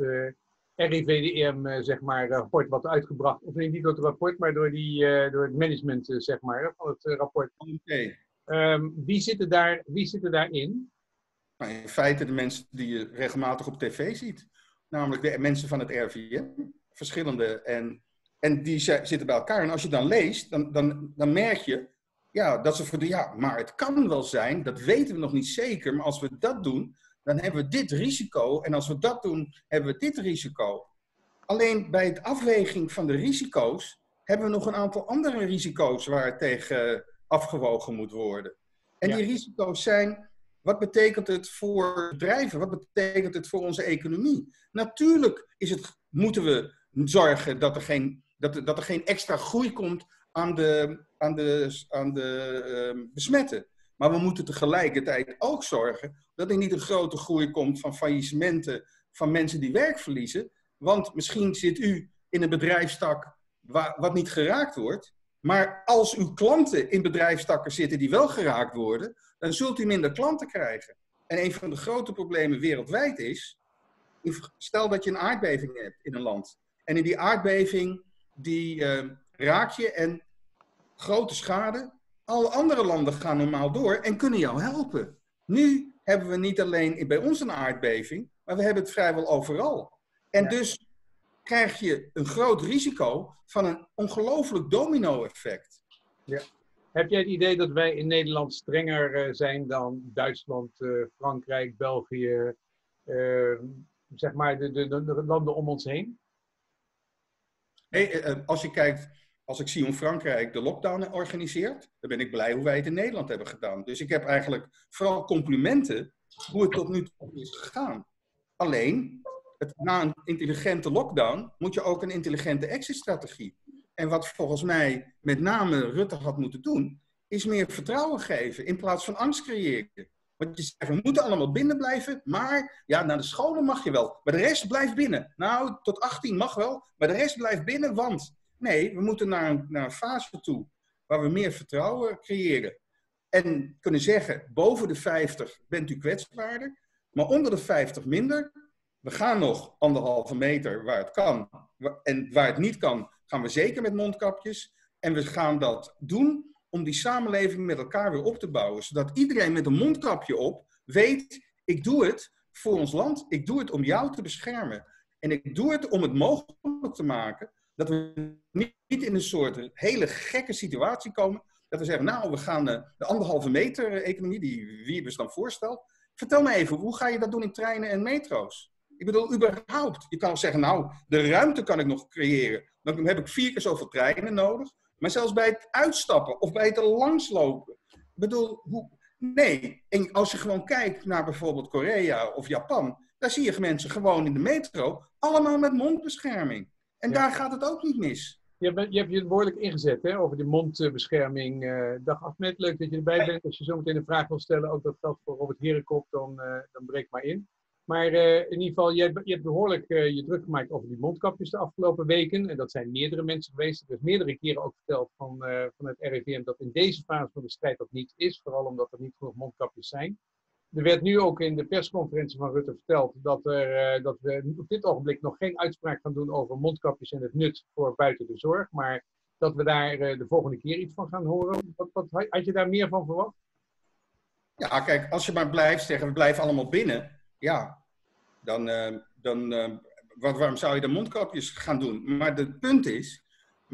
RIVM, zeg maar, rapport wat uitgebracht, of niet door het rapport, maar door het management, zeg maar, van het rapport. Okay. Wie zitten daarin? Nou, in feite de mensen die je regelmatig op tv ziet. Namelijk de mensen van het RIVM, verschillende. En die zitten bij elkaar. En als je dan leest, dan merk je dat ze maar het kan wel zijn, dat weten we nog niet zeker. Maar als we dat doen, dan hebben we dit risico. En als we dat doen, hebben we dit risico. Alleen bij het afweging van de risico's hebben we nog een aantal andere risico's waar tegen afgewogen moet worden. En die risico's zijn, wat betekent het voor bedrijven? Wat betekent het voor onze economie? Natuurlijk moeten we zorgen dat er geen extra groei komt aan de besmetten. Maar we moeten tegelijkertijd ook zorgen dat er niet een grote groei komt van faillissementen van mensen die werk verliezen. Want misschien zit u in een bedrijfstak wat niet geraakt wordt. Maar als uw klanten in bedrijfstakken zitten die wel geraakt worden, dan zult u minder klanten krijgen. En een van de grote problemen wereldwijd is, stel dat je een aardbeving hebt in een land. En in die aardbeving, die raak je en grote schade. Alle andere landen gaan normaal door en kunnen jou helpen. Nu hebben we niet alleen bij ons een aardbeving, maar we hebben het vrijwel overal. En dus krijg je een groot risico van een ongelooflijk domino-effect. Ja. Heb jij het idee dat wij in Nederland strenger zijn dan Duitsland, Frankrijk, België, zeg maar de landen om ons heen? Hey, als je kijkt, als ik zie hoe Frankrijk de lockdown organiseert, dan ben ik blij hoe wij het in Nederland hebben gedaan. Dus ik heb eigenlijk vooral complimenten hoe het tot nu toe is gegaan. Alleen, na een intelligente lockdown moet je ook een intelligente exit-strategie. En wat volgens mij met name Rutte had moeten doen, is meer vertrouwen geven in plaats van angst creëren. Want je zegt, we moeten allemaal binnen blijven, maar ja, naar de scholen mag je wel. Maar de rest blijft binnen. Nou, tot 18 mag wel, maar de rest blijft binnen, want... Nee, we moeten naar een fase toe waar we meer vertrouwen creëren. En kunnen zeggen, boven de 50 bent u kwetsbaarder, maar onder de 50 minder. We gaan nog 1,5 meter waar het kan. En waar het niet kan, gaan we zeker met mondkapjes. En we gaan dat doen om die samenleving met elkaar weer op te bouwen. Zodat iedereen met een mondkapje op weet, ik doe het voor ons land. Ik doe het om jou te beschermen. En ik doe het om het mogelijk te maken dat we niet in een soort hele gekke situatie komen. Dat we zeggen, nou, we gaan de 1,5 meter economie, die Wiebes dan voorstelt. Vertel me even, hoe ga je dat doen in treinen en metro's? Ik bedoel, überhaupt. Je kan ook zeggen, nou, de ruimte kan ik nog creëren. Dan heb ik 4 keer zoveel treinen nodig. Maar zelfs bij het uitstappen of bij het er langslopen. Ik bedoel, nee. En als je gewoon kijkt naar bijvoorbeeld Korea of Japan, daar zie je mensen gewoon in de metro allemaal met mondbescherming. En daar gaat het ook niet mis. Je hebt je behoorlijk ingezet hè, over die mondbescherming. Dag Ahmed, leuk dat je erbij bent. Als je zo meteen een vraag wil stellen, ook dat geldt voor Robert Herenkop, dan breek maar in. Maar in ieder geval, je hebt behoorlijk je druk gemaakt over die mondkapjes de afgelopen weken. En dat zijn meerdere mensen geweest. Er is meerdere keren ook verteld van het RIVM dat in deze fase van de strijd dat niet is. Vooral omdat er niet genoeg mondkapjes zijn. Er werd nu ook in de persconferentie van Rutte verteld dat we op dit ogenblik nog geen uitspraak gaan doen over mondkapjes en het nut voor buiten de zorg. Maar dat we daar de volgende keer iets van gaan horen. Had je daar meer van verwacht? Ja, kijk, als je maar blijft zeggen, we blijven allemaal binnen. Ja, waarom zou je dan mondkapjes gaan doen? Maar het punt is,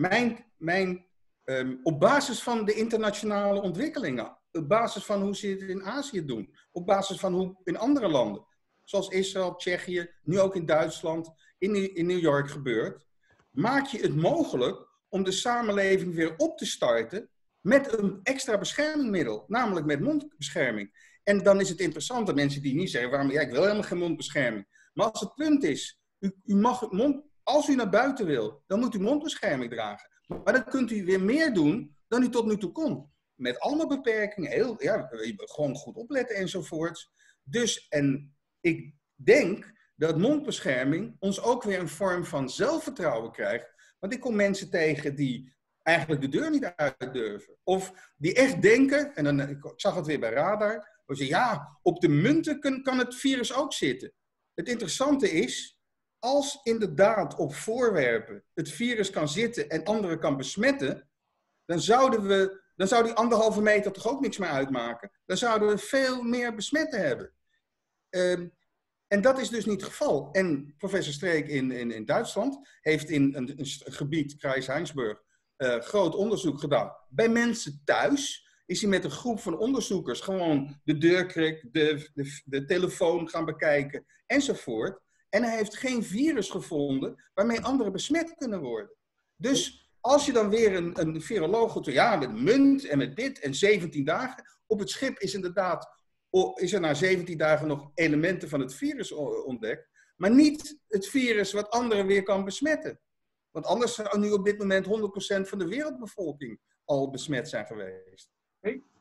op basis van de internationale ontwikkelingen, op basis van hoe ze het in Azië doen, op basis van hoe in andere landen, zoals Israël, Tsjechië, nu ook in Duitsland, in New York gebeurt, maak je het mogelijk om de samenleving weer op te starten met een extra beschermingsmiddel, namelijk met mondbescherming. En dan is het interessant dat mensen die niet zeggen, waarom, ja, ik wil helemaal geen mondbescherming. Maar als het punt is, als u naar buiten wil, dan moet u mondbescherming dragen. Maar dan kunt u weer meer doen dan u tot nu toe kon. Met allemaal beperkingen, gewoon goed opletten enzovoorts. Dus, en ik denk dat mondbescherming ons ook weer een vorm van zelfvertrouwen krijgt. Want ik kom mensen tegen die eigenlijk de deur niet uit durven. Of die echt denken, en dan, ik zag het weer bij Radar, we zeggen, ja, op de munten kan het virus ook zitten. Het interessante is, als inderdaad op voorwerpen het virus kan zitten en anderen kan besmetten, dan zou die 1,5 meter toch ook niks meer uitmaken. Dan zouden we veel meer besmetten hebben. En dat is dus niet het geval. En professor Streeck in Duitsland heeft in een gebied, Kreis Heinsberg, groot onderzoek gedaan. Bij mensen thuis is hij met een groep van onderzoekers gewoon de deurkrik, de telefoon gaan bekijken enzovoort. En hij heeft geen virus gevonden waarmee anderen besmet kunnen worden. Dus als je dan weer een viroloog doet, ja, met munt en met dit en 17 dagen. Op het schip is inderdaad, is er na 17 dagen nog elementen van het virus ontdekt. Maar niet het virus wat anderen weer kan besmetten. Want anders zou nu op dit moment 100% van de wereldbevolking al besmet zijn geweest. Hey,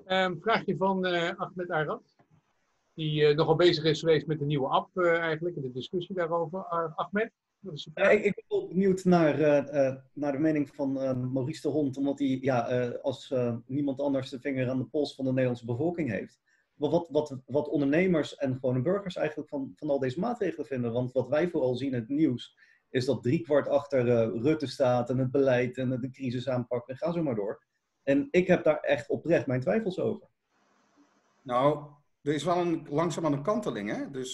Vraagje van Ahmed Arad. Die nogal bezig is geweest met de nieuwe app eigenlijk. En de discussie daarover. Ahmed, wat is je vraag? Ik ben wel benieuwd naar de mening van Maurice de Hond. Omdat hij als niemand anders de vinger aan de pols van de Nederlandse bevolking heeft. Wat ondernemers en gewone burgers eigenlijk van al deze maatregelen vinden. Want wat wij vooral zien in het nieuws is dat 3/4 achter Rutte staat en het beleid en de crisis aanpakken. En ga zo maar door. En ik heb daar echt oprecht mijn twijfels over. Nou, er is wel langzaam aan een kanteling, hè? Dus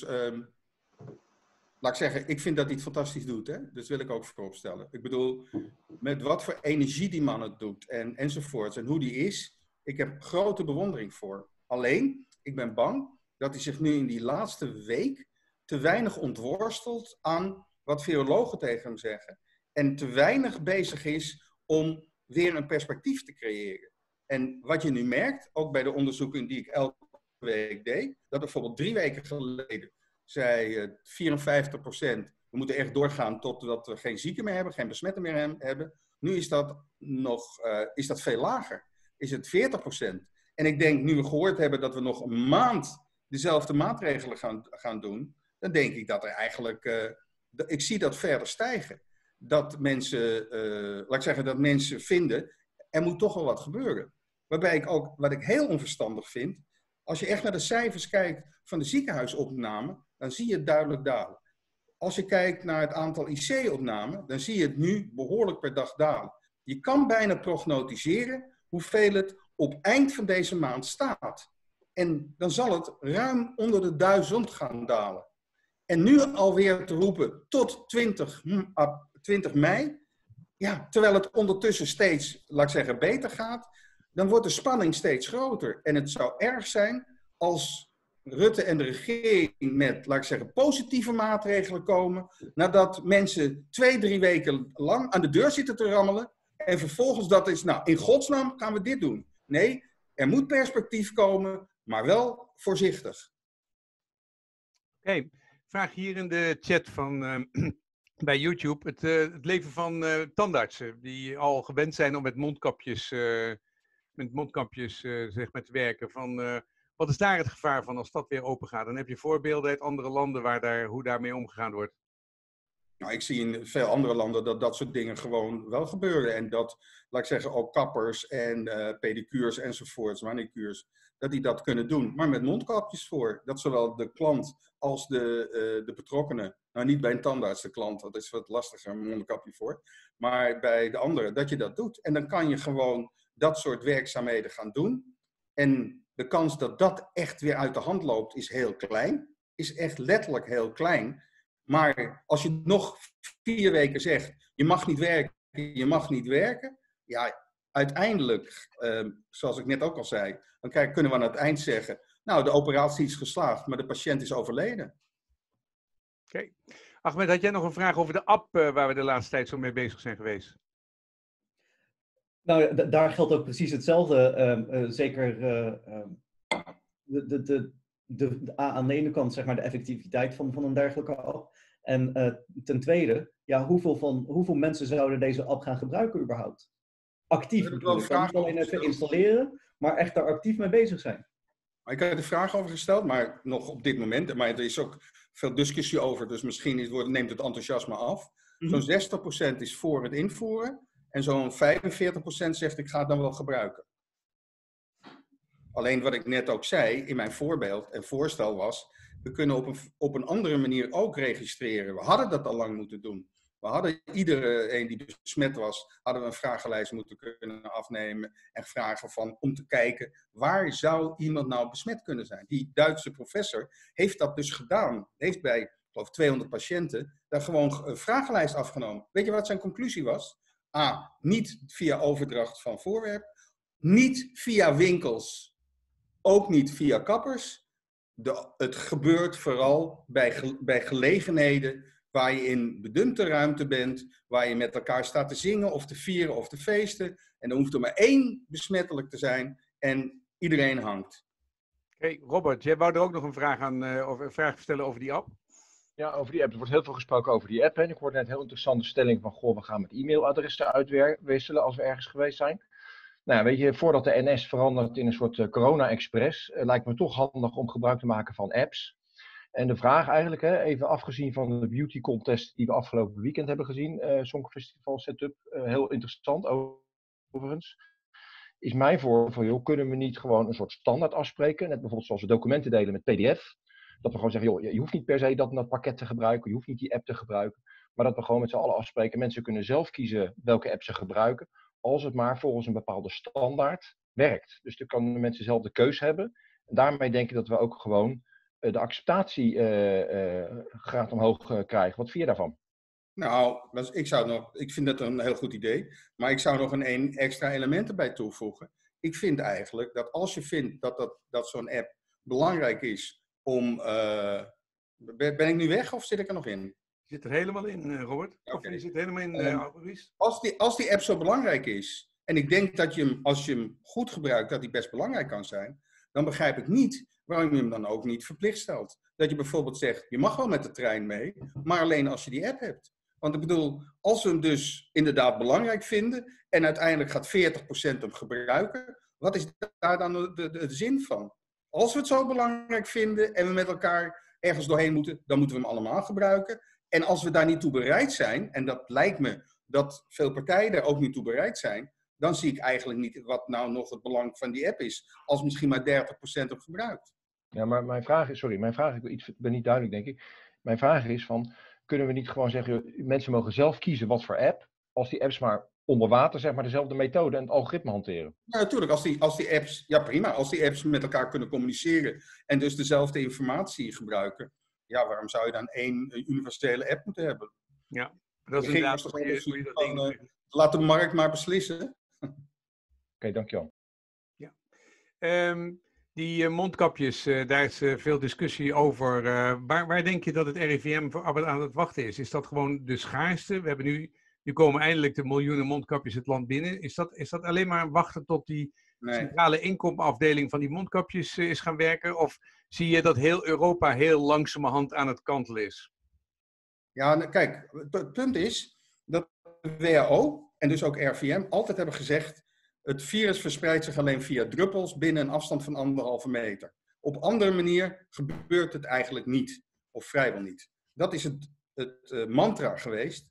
laat ik zeggen, ik vind dat hij het fantastisch doet, hè? Dus wil ik ook vooropstellen. Ik bedoel, met wat voor energie die man het doet enzovoorts en hoe die is, ik heb grote bewondering voor. Alleen, ik ben bang dat hij zich nu in die laatste week te weinig ontworstelt aan wat virologen tegen hem zeggen. En te weinig bezig is om weer een perspectief te creëren. En wat je nu merkt, ook bij de onderzoeken die ik elke week deed, dat bijvoorbeeld 3 weken geleden zei 54%, we moeten echt doorgaan totdat we geen zieken meer hebben, geen besmetten meer hebben. Nu is dat veel lager. Is het 40%. En ik denk, nu we gehoord hebben dat we nog een maand dezelfde maatregelen gaan doen, dan denk ik dat er eigenlijk, ik zie dat verder stijgen. Dat mensen, dat mensen vinden, er moet toch wel wat gebeuren. Waarbij ik ook, wat ik heel onverstandig vind, als je echt naar de cijfers kijkt van de ziekenhuisopname, dan zie je het duidelijk dalen. Als je kijkt naar het aantal IC-opnamen, dan zie je het nu behoorlijk per dag dalen. Je kan bijna prognosticeren hoeveel het op eind van deze maand staat. En dan zal het ruim onder de 1000 gaan dalen. En nu alweer te roepen tot 20 mei, ja, terwijl het ondertussen steeds, beter gaat, dan wordt de spanning steeds groter. En het zou erg zijn als Rutte en de regering met, positieve maatregelen komen, nadat mensen 2-3 weken lang aan de deur zitten te rammelen, en vervolgens dat is, in godsnaam gaan we dit doen. Nee, er moet perspectief komen, maar wel voorzichtig. Oké, vraag hier in de chat van bij YouTube. Het leven van tandartsen die al gewend zijn om met mondkapjes te werken. Wat is daar het gevaar van als dat weer open gaat? Dan heb je voorbeelden uit andere landen hoe daarmee omgegaan wordt. Nou, ik zie in veel andere landen dat soort dingen gewoon wel gebeuren. En dat, ook kappers en pedicures enzovoorts, manicures, dat die dat kunnen doen. Maar met mondkapjes voor. Dat zowel de klant als de betrokkenen, nou niet bij een tandarts de klant, dat is wat lastiger, een mondkapje voor. Maar bij de anderen, dat je dat doet. En dan kan je gewoon dat soort werkzaamheden gaan doen. En de kans dat dat echt weer uit de hand loopt is heel klein. Is echt letterlijk heel klein. Maar als je nog 4 weken zegt, je mag niet werken. Ja, uiteindelijk, zoals ik net ook al zei, dan kunnen we aan het eind zeggen, nou, de operatie is geslaagd, maar de patiënt is overleden. Oké. Ahmed, had jij nog een vraag over de app waar we de laatste tijd zo mee bezig zijn geweest? Nou, daar geldt ook precies hetzelfde. Zeker aan de ene kant de effectiviteit van een dergelijke app. En ten tweede, ja, hoeveel mensen zouden deze app gaan gebruiken überhaupt? Actief bedoel ik. Niet alleen even installeren, maar echt daar actief mee bezig zijn. Ik heb er de vraag over gesteld, maar nog op dit moment. Maar er is ook veel discussie over, dus misschien neemt het enthousiasme af. Zo'n 60% is voor het invoeren. En zo'n 45% zegt, ik ga het dan wel gebruiken. Alleen wat ik net ook zei, in mijn voorbeeld en voorstel was, we kunnen op een andere manier ook registreren. We hadden dat al lang moeten doen. We hadden iedereen die besmet was, hadden we een vragenlijst moeten kunnen afnemen en vragen om te kijken, waar zou iemand nou besmet kunnen zijn? Die Duitse professor heeft dat dus gedaan. Heeft bij, ik geloof 200 patiënten, daar gewoon een vragenlijst afgenomen. Weet je wat zijn conclusie was? A, niet via overdracht van voorwerp, niet via winkels, ook niet via kappers. Het gebeurt vooral bij gelegenheden waar je in bedumpte ruimte bent, waar je met elkaar staat te zingen of te vieren of te feesten. En dan hoeft er maar 1 besmettelijk te zijn en iedereen hangt. Oké, Robert, jij wou er ook nog een vraag stellen over die app? Ja, over die app. Er wordt heel veel gesproken over die app. En ik hoorde net een heel interessante stelling van, we gaan met e-mailadressen uitwisselen als we ergens geweest zijn. Nou, weet je, voordat de NS verandert in een soort corona-express, lijkt me toch handig om gebruik te maken van apps. En de vraag eigenlijk, even afgezien van de beauty contest die we afgelopen weekend hebben gezien, Songfestival setup, heel interessant overigens, is mijn voorstel van, joh, kunnen we niet gewoon een soort standaard afspreken, net bijvoorbeeld zoals we documenten delen met PDF, dat we gewoon zeggen, joh, je hoeft niet per se dat pakket te gebruiken, je hoeft niet die app te gebruiken, maar dat we gewoon met z'n allen afspreken, mensen kunnen zelf kiezen welke app ze gebruiken, als het maar volgens een bepaalde standaard werkt. Dus dan kunnen mensen zelf de keus hebben. En daarmee denk ik dat we ook gewoon de acceptatiegraad omhoog krijgen. Wat vind je daarvan? Nou, ik vind dat een heel goed idee. Maar ik zou nog een extra element erbij toevoegen. Ik vind eigenlijk dat als je vindt dat zo'n app belangrijk is om... ben ik nu weg of zit ik er nog in? Je zit er helemaal in, Robert. Okay. Of je zit helemaal in, Maurice? Als die app zo belangrijk is, en ik denk dat als je hem goed gebruikt, dat die best belangrijk kan zijn, dan begrijp ik niet waarom je hem dan ook niet verplicht stelt. Dat je bijvoorbeeld zegt, je mag wel met de trein mee, maar alleen als je die app hebt. Want ik bedoel, als we hem dus inderdaad belangrijk vinden en uiteindelijk gaat 40% hem gebruiken, wat is daar dan de zin van? Als we het zo belangrijk vinden en we met elkaar ergens doorheen moeten, dan moeten we hem allemaal gebruiken. En als we daar niet toe bereid zijn, en dat lijkt me dat veel partijen daar ook niet toe bereid zijn, dan zie ik eigenlijk niet wat nou nog het belang van die app is, als misschien maar 30% op gebruikt. Ja, maar mijn vraag is, ik ben niet duidelijk denk ik. Mijn vraag is van, kunnen we niet gewoon zeggen, mensen mogen zelf kiezen wat voor app, als die apps maar onder water, zeg maar, dezelfde methode en het algoritme hanteren? Ja, natuurlijk, als die apps, ja prima, als die apps met elkaar kunnen communiceren en dus dezelfde informatie gebruiken, ja, waarom zou je dan één universele app moeten hebben? Ja, dat is inderdaad hoe je dat ding... Laat de markt maar beslissen. Oké, dankjewel. Ja. Die mondkapjes, daar is veel discussie over. Waar denk je dat het RIVM voor aan het wachten is? Is dat gewoon de schaarste? We hebben nu komen eindelijk de miljoenen mondkapjes het land binnen. Is dat alleen maar wachten tot die centrale inkoopafdeling van die mondkapjes is gaan werken? Of zie je dat heel Europa heel langzamerhand aan het kantelen is? Ja, kijk, het punt is dat de WHO en dus ook RIVM altijd hebben gezegd, het virus verspreidt zich alleen via druppels binnen een afstand van 1,5 meter. Op andere manier gebeurt het eigenlijk niet, of vrijwel niet. Dat is het mantra geweest.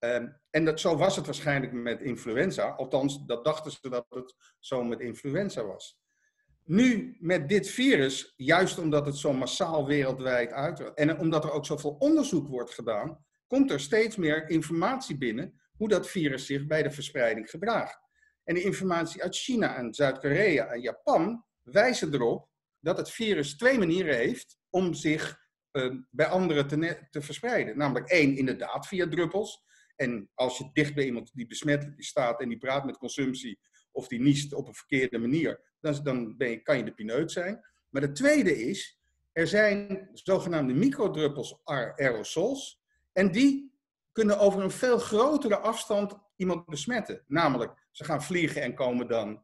En zo was het waarschijnlijk met influenza. Althans, dat dachten ze dat het zo met influenza was. Nu, met dit virus, juist omdat het zo massaal wereldwijd uitrollt en omdat er ook zoveel onderzoek wordt gedaan, komt er steeds meer informatie binnen hoe dat virus zich bij de verspreiding gedraagt. En de informatie uit China en Zuid-Korea en Japan wijzen erop dat het virus 2 manieren heeft om zich bij anderen te verspreiden. Namelijk 1, inderdaad, via druppels. En als je dicht bij iemand die besmettelijk staat en die praat met consumptie of die niest op een verkeerde manier, dan kan je de pineut zijn. Maar de tweede is, er zijn zogenaamde microdruppels, aerosols, en die kunnen over een veel grotere afstand iemand besmetten. Namelijk, ze gaan vliegen en komen dan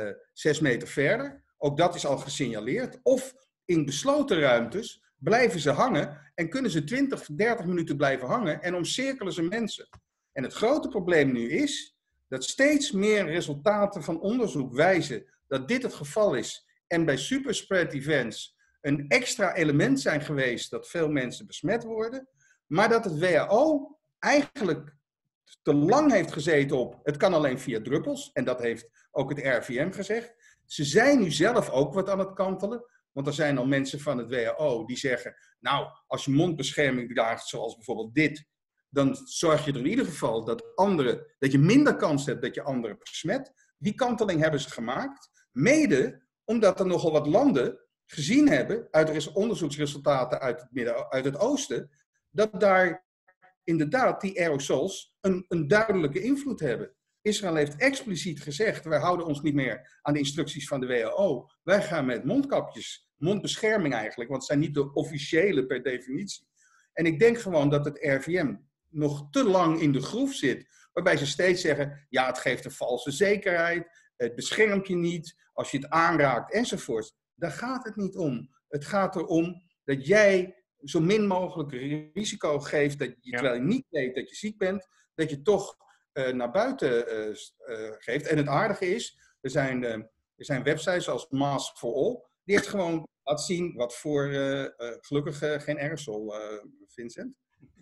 6 meter verder. Ook dat is al gesignaleerd. Of in besloten ruimtes blijven ze hangen en kunnen ze 20, 30 minuten blijven hangen en omcirkelen ze mensen. En het grote probleem nu is dat steeds meer resultaten van onderzoek wijzen dat dit het geval is. En bij superspread events een extra element zijn geweest dat veel mensen besmet worden. Maar dat het WHO eigenlijk te lang heeft gezeten op, het kan alleen via druppels. En dat heeft ook het RIVM gezegd. Ze zijn nu zelf ook wat aan het kantelen. Want er zijn al mensen van het WHO die zeggen, nou, als je mondbescherming draagt, zoals bijvoorbeeld dit, dan zorg je er in ieder geval dat je minder kans hebt dat je anderen besmet. Die kanteling hebben ze gemaakt. Mede omdat er nogal wat landen gezien hebben, uit onderzoeksresultaten uit het oosten, dat daar inderdaad die aerosols een duidelijke invloed hebben. Israël heeft expliciet gezegd, wij houden ons niet meer aan de instructies van de WHO. Wij gaan met mondkapjes, mondbescherming eigenlijk, want het zijn niet de officiële per definitie. En ik denk gewoon dat het RIVM nog te lang in de groef zit, waarbij ze steeds zeggen, ja, het geeft een valse zekerheid, het beschermt je niet, als je het aanraakt enzovoort. Daar gaat het niet om. Het gaat erom dat jij zo min mogelijk risico geeft, dat je, terwijl je niet weet dat je ziek bent, dat je toch naar buiten geeft. En het aardige is, Er zijn websites zoals Mask for All. Die echt gewoon laat zien wat voor, gelukkig geen aerosol, Vincent.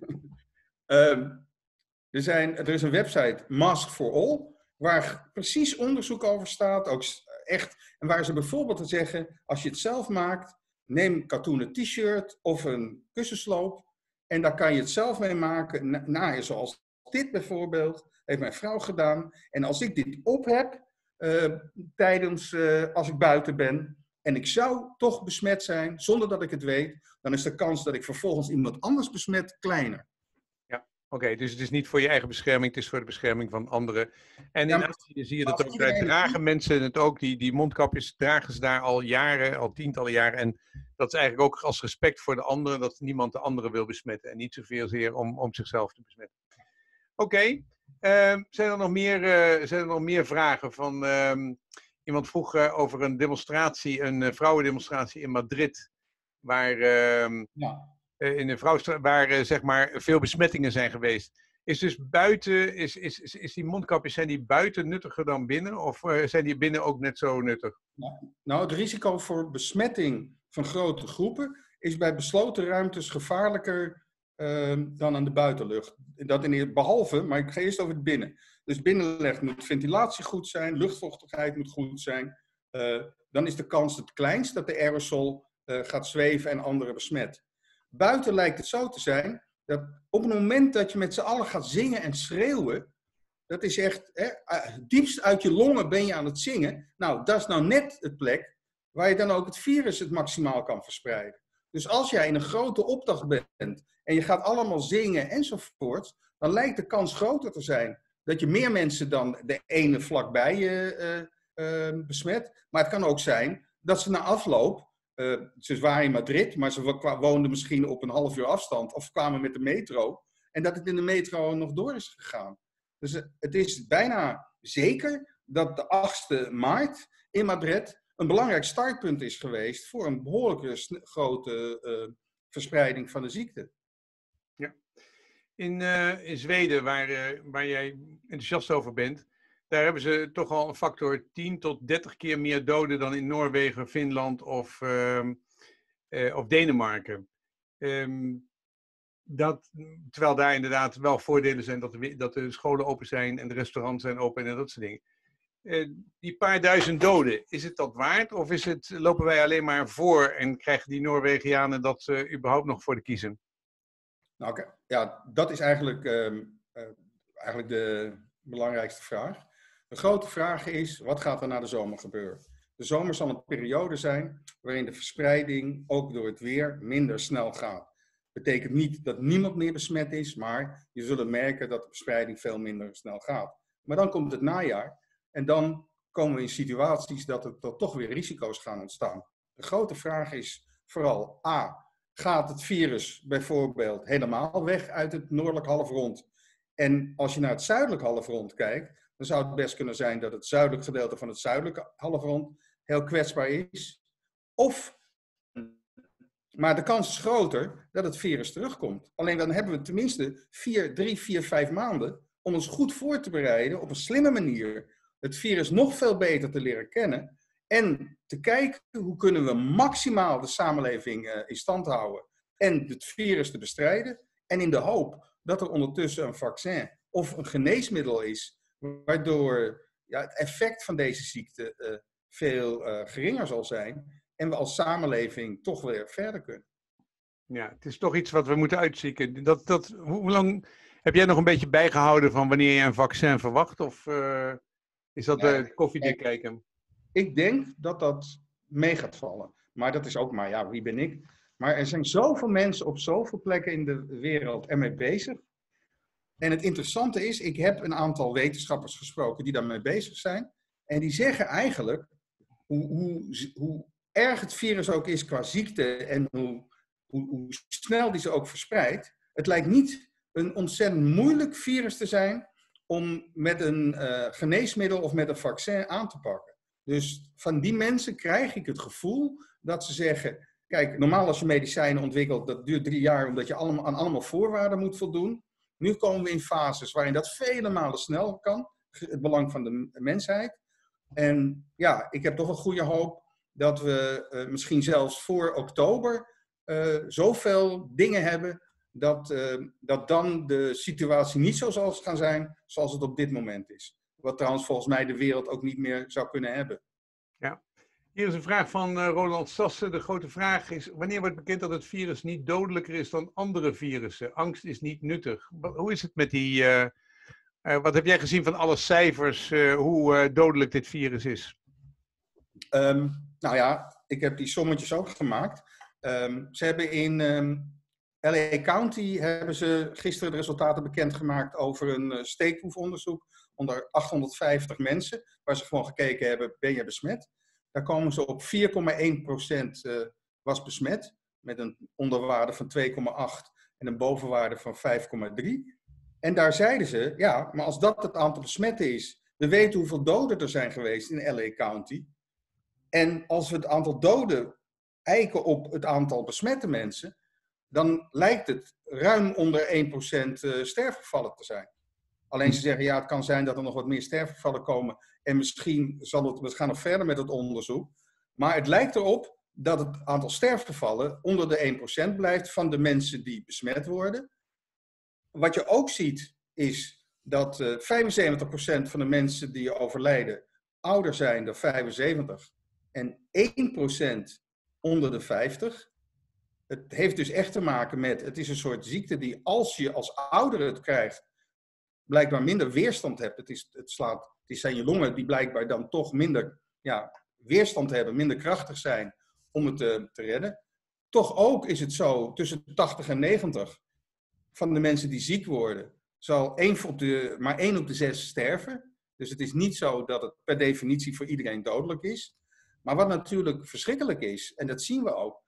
Er is een website, Mask for All, waar precies onderzoek over staat. Ook echt, en waar ze bijvoorbeeld zeggen, als je het zelf maakt, neem een katoenen t-shirt of een kussensloop. En daar kan je het zelf mee maken. Zoals dit bijvoorbeeld, heeft mijn vrouw gedaan. En als ik dit op heb, als ik buiten ben, en ik zou toch besmet zijn, zonder dat ik het weet, dan is de kans dat ik vervolgens iemand anders besmet kleiner. Oké, dus het is niet voor je eigen bescherming, het is voor de bescherming van anderen. En in Azië zie je dat ook, daar dragen mensen het ook, die mondkapjes dragen ze daar al jaren, al tientallen jaren. En dat is eigenlijk ook als respect voor de anderen, dat niemand de anderen wil besmetten. En niet zoveel om zichzelf te besmetten. Oké, zijn er nog meer vragen van... iemand vroeg over een demonstratie, een vrouwendemonstratie in Madrid, waar... waar zeg maar veel besmettingen zijn geweest. Is dus buiten, is die mondkapjes, zijn die buiten nuttiger dan binnen? Of zijn die binnen ook net zo nuttig? Nou, het risico voor besmetting van grote groepen is bij besloten ruimtes gevaarlijker dan aan de buitenlucht. Behalve, maar ik ga eerst over het binnen. Dus binnenlucht moet ventilatie goed zijn, luchtvochtigheid moet goed zijn. Dan is de kans het kleinst dat de aerosol gaat zweven en anderen besmet. Buiten lijkt het zo te zijn dat op het moment dat je met z'n allen gaat zingen en schreeuwen, dat is echt, diepst uit je longen ben je aan het zingen. Nou, dat is nou net het plek waar je dan ook het virus het maximaal kan verspreiden. Dus als jij in een grote optocht bent en je gaat allemaal zingen enzovoort, dan lijkt de kans groter te zijn dat je meer mensen dan de ene vlakbij je besmet. Maar het kan ook zijn dat ze na afloop, ze waren in Madrid, maar ze woonden misschien op een half uur afstand of kwamen met de metro. En dat het in de metro nog door is gegaan. Dus het is bijna zeker dat de 8e maart in Madrid een belangrijk startpunt is geweest voor een behoorlijke grote verspreiding van de ziekte. Ja. In Zweden, waar jij enthousiast over bent, daar hebben ze toch al een factor 10 tot 30 keer meer doden dan in Noorwegen, Finland of Denemarken. Terwijl daar inderdaad wel voordelen zijn dat de scholen open zijn en de restaurants zijn open en dat soort dingen. Die paar duizend doden, is het dat waard? Of lopen wij alleen maar voor en krijgen die Noorwegianen dat überhaupt nog voor de kiezen? Nou, ja, dat is eigenlijk de belangrijkste vraag. De grote vraag is, wat gaat er na de zomer gebeuren? De zomer zal een periode zijn waarin de verspreiding ook door het weer minder snel gaat. Dat betekent niet dat niemand meer besmet is, maar je zult merken dat de verspreiding veel minder snel gaat. Maar dan komt het najaar en dan komen we in situaties dat er toch weer risico's gaan ontstaan. De grote vraag is vooral gaat het virus bijvoorbeeld helemaal weg uit het noordelijk halfrond? En als je naar het zuidelijk halfrond kijkt, dan zou het best kunnen zijn dat het zuidelijk gedeelte van het zuidelijke halfrond heel kwetsbaar is. Maar de kans is groter dat het virus terugkomt. Alleen dan hebben we tenminste 3, 4, 5 maanden om ons goed voor te bereiden op een slimme manier het virus nog veel beter te leren kennen en te kijken hoe kunnen we maximaal de samenleving in stand houden en het virus te bestrijden. En in de hoop dat er ondertussen een vaccin of een geneesmiddel is, waardoor het effect van deze ziekte veel geringer zal zijn en we als samenleving toch weer verder kunnen. Ja, het is toch iets wat we moeten uitzieken. Hoe lang heb jij nog een beetje bijgehouden van wanneer je een vaccin verwacht? Of is dat koffiedik kijken? Ik denk dat dat mee gaat vallen. Maar dat is ook maar, wie ben ik? Maar er zijn zoveel mensen op zoveel plekken in de wereld ermee bezig. En het interessante is, ik heb een aantal wetenschappers gesproken die daarmee bezig zijn. En die zeggen eigenlijk, hoe erg het virus ook is qua ziekte en hoe snel die ze ook verspreidt. Het lijkt niet een ontzettend moeilijk virus te zijn om met een geneesmiddel of met een vaccin aan te pakken. Dus van die mensen krijg ik het gevoel dat ze zeggen, kijk, normaal als je medicijnen ontwikkelt, dat duurt 3 jaar omdat je aan allemaal voorwaarden moet voldoen. Nu komen we in fases waarin dat vele malen snel kan, het belang van de mensheid. En ja, ik heb toch een goede hoop dat we misschien zelfs voor oktober zoveel dingen hebben dat dan de situatie niet zo zal gaan zijn zoals het op dit moment is. Wat trouwens volgens mij de wereld ook niet meer zou kunnen hebben. Ja. Hier is een vraag van Roland Sassen. De grote vraag is, wanneer wordt bekend dat het virus niet dodelijker is dan andere virussen? Angst is niet nuttig. Hoe is het met die... wat heb jij gezien van alle cijfers, hoe dodelijk dit virus is? Nou ja, ik heb die sommetjes ook gemaakt. Ze hebben in LA County hebben ze gisteren de resultaten bekendgemaakt over een steekproefonderzoek onder 850 mensen, waar ze gewoon gekeken hebben, ben je besmet? Daar komen ze op 4,1% was besmet, met een onderwaarde van 2,8 en een bovenwaarde van 5,3. En daar zeiden ze, ja, maar als dat het aantal besmetten is, we weten hoeveel doden er zijn geweest in LA County. En als we het aantal doden eiken op het aantal besmette mensen, dan lijkt het ruim onder 1% sterfgevallen te zijn. Alleen ze zeggen, ja, het kan zijn dat er nog wat meer sterfgevallen komen en misschien we gaan nog verder met het onderzoek. Maar het lijkt erop dat het aantal sterfgevallen onder de 1% blijft van de mensen die besmet worden. Wat je ook ziet is dat 75% van de mensen die overlijden ouder zijn dan 75 en 1% onder de 50. Het heeft dus echt te maken met, het is een soort ziekte die als je als ouder het krijgt, blijkbaar minder weerstand hebt. Het zijn je longen die blijkbaar dan toch minder weerstand hebben, minder krachtig zijn om het te redden. Toch ook is het zo, tussen 80 en 90 van de mensen die ziek worden, zal maar 1 op de 6 sterven. Dus het is niet zo dat het per definitie voor iedereen dodelijk is. Maar wat natuurlijk verschrikkelijk is, en dat zien we ook,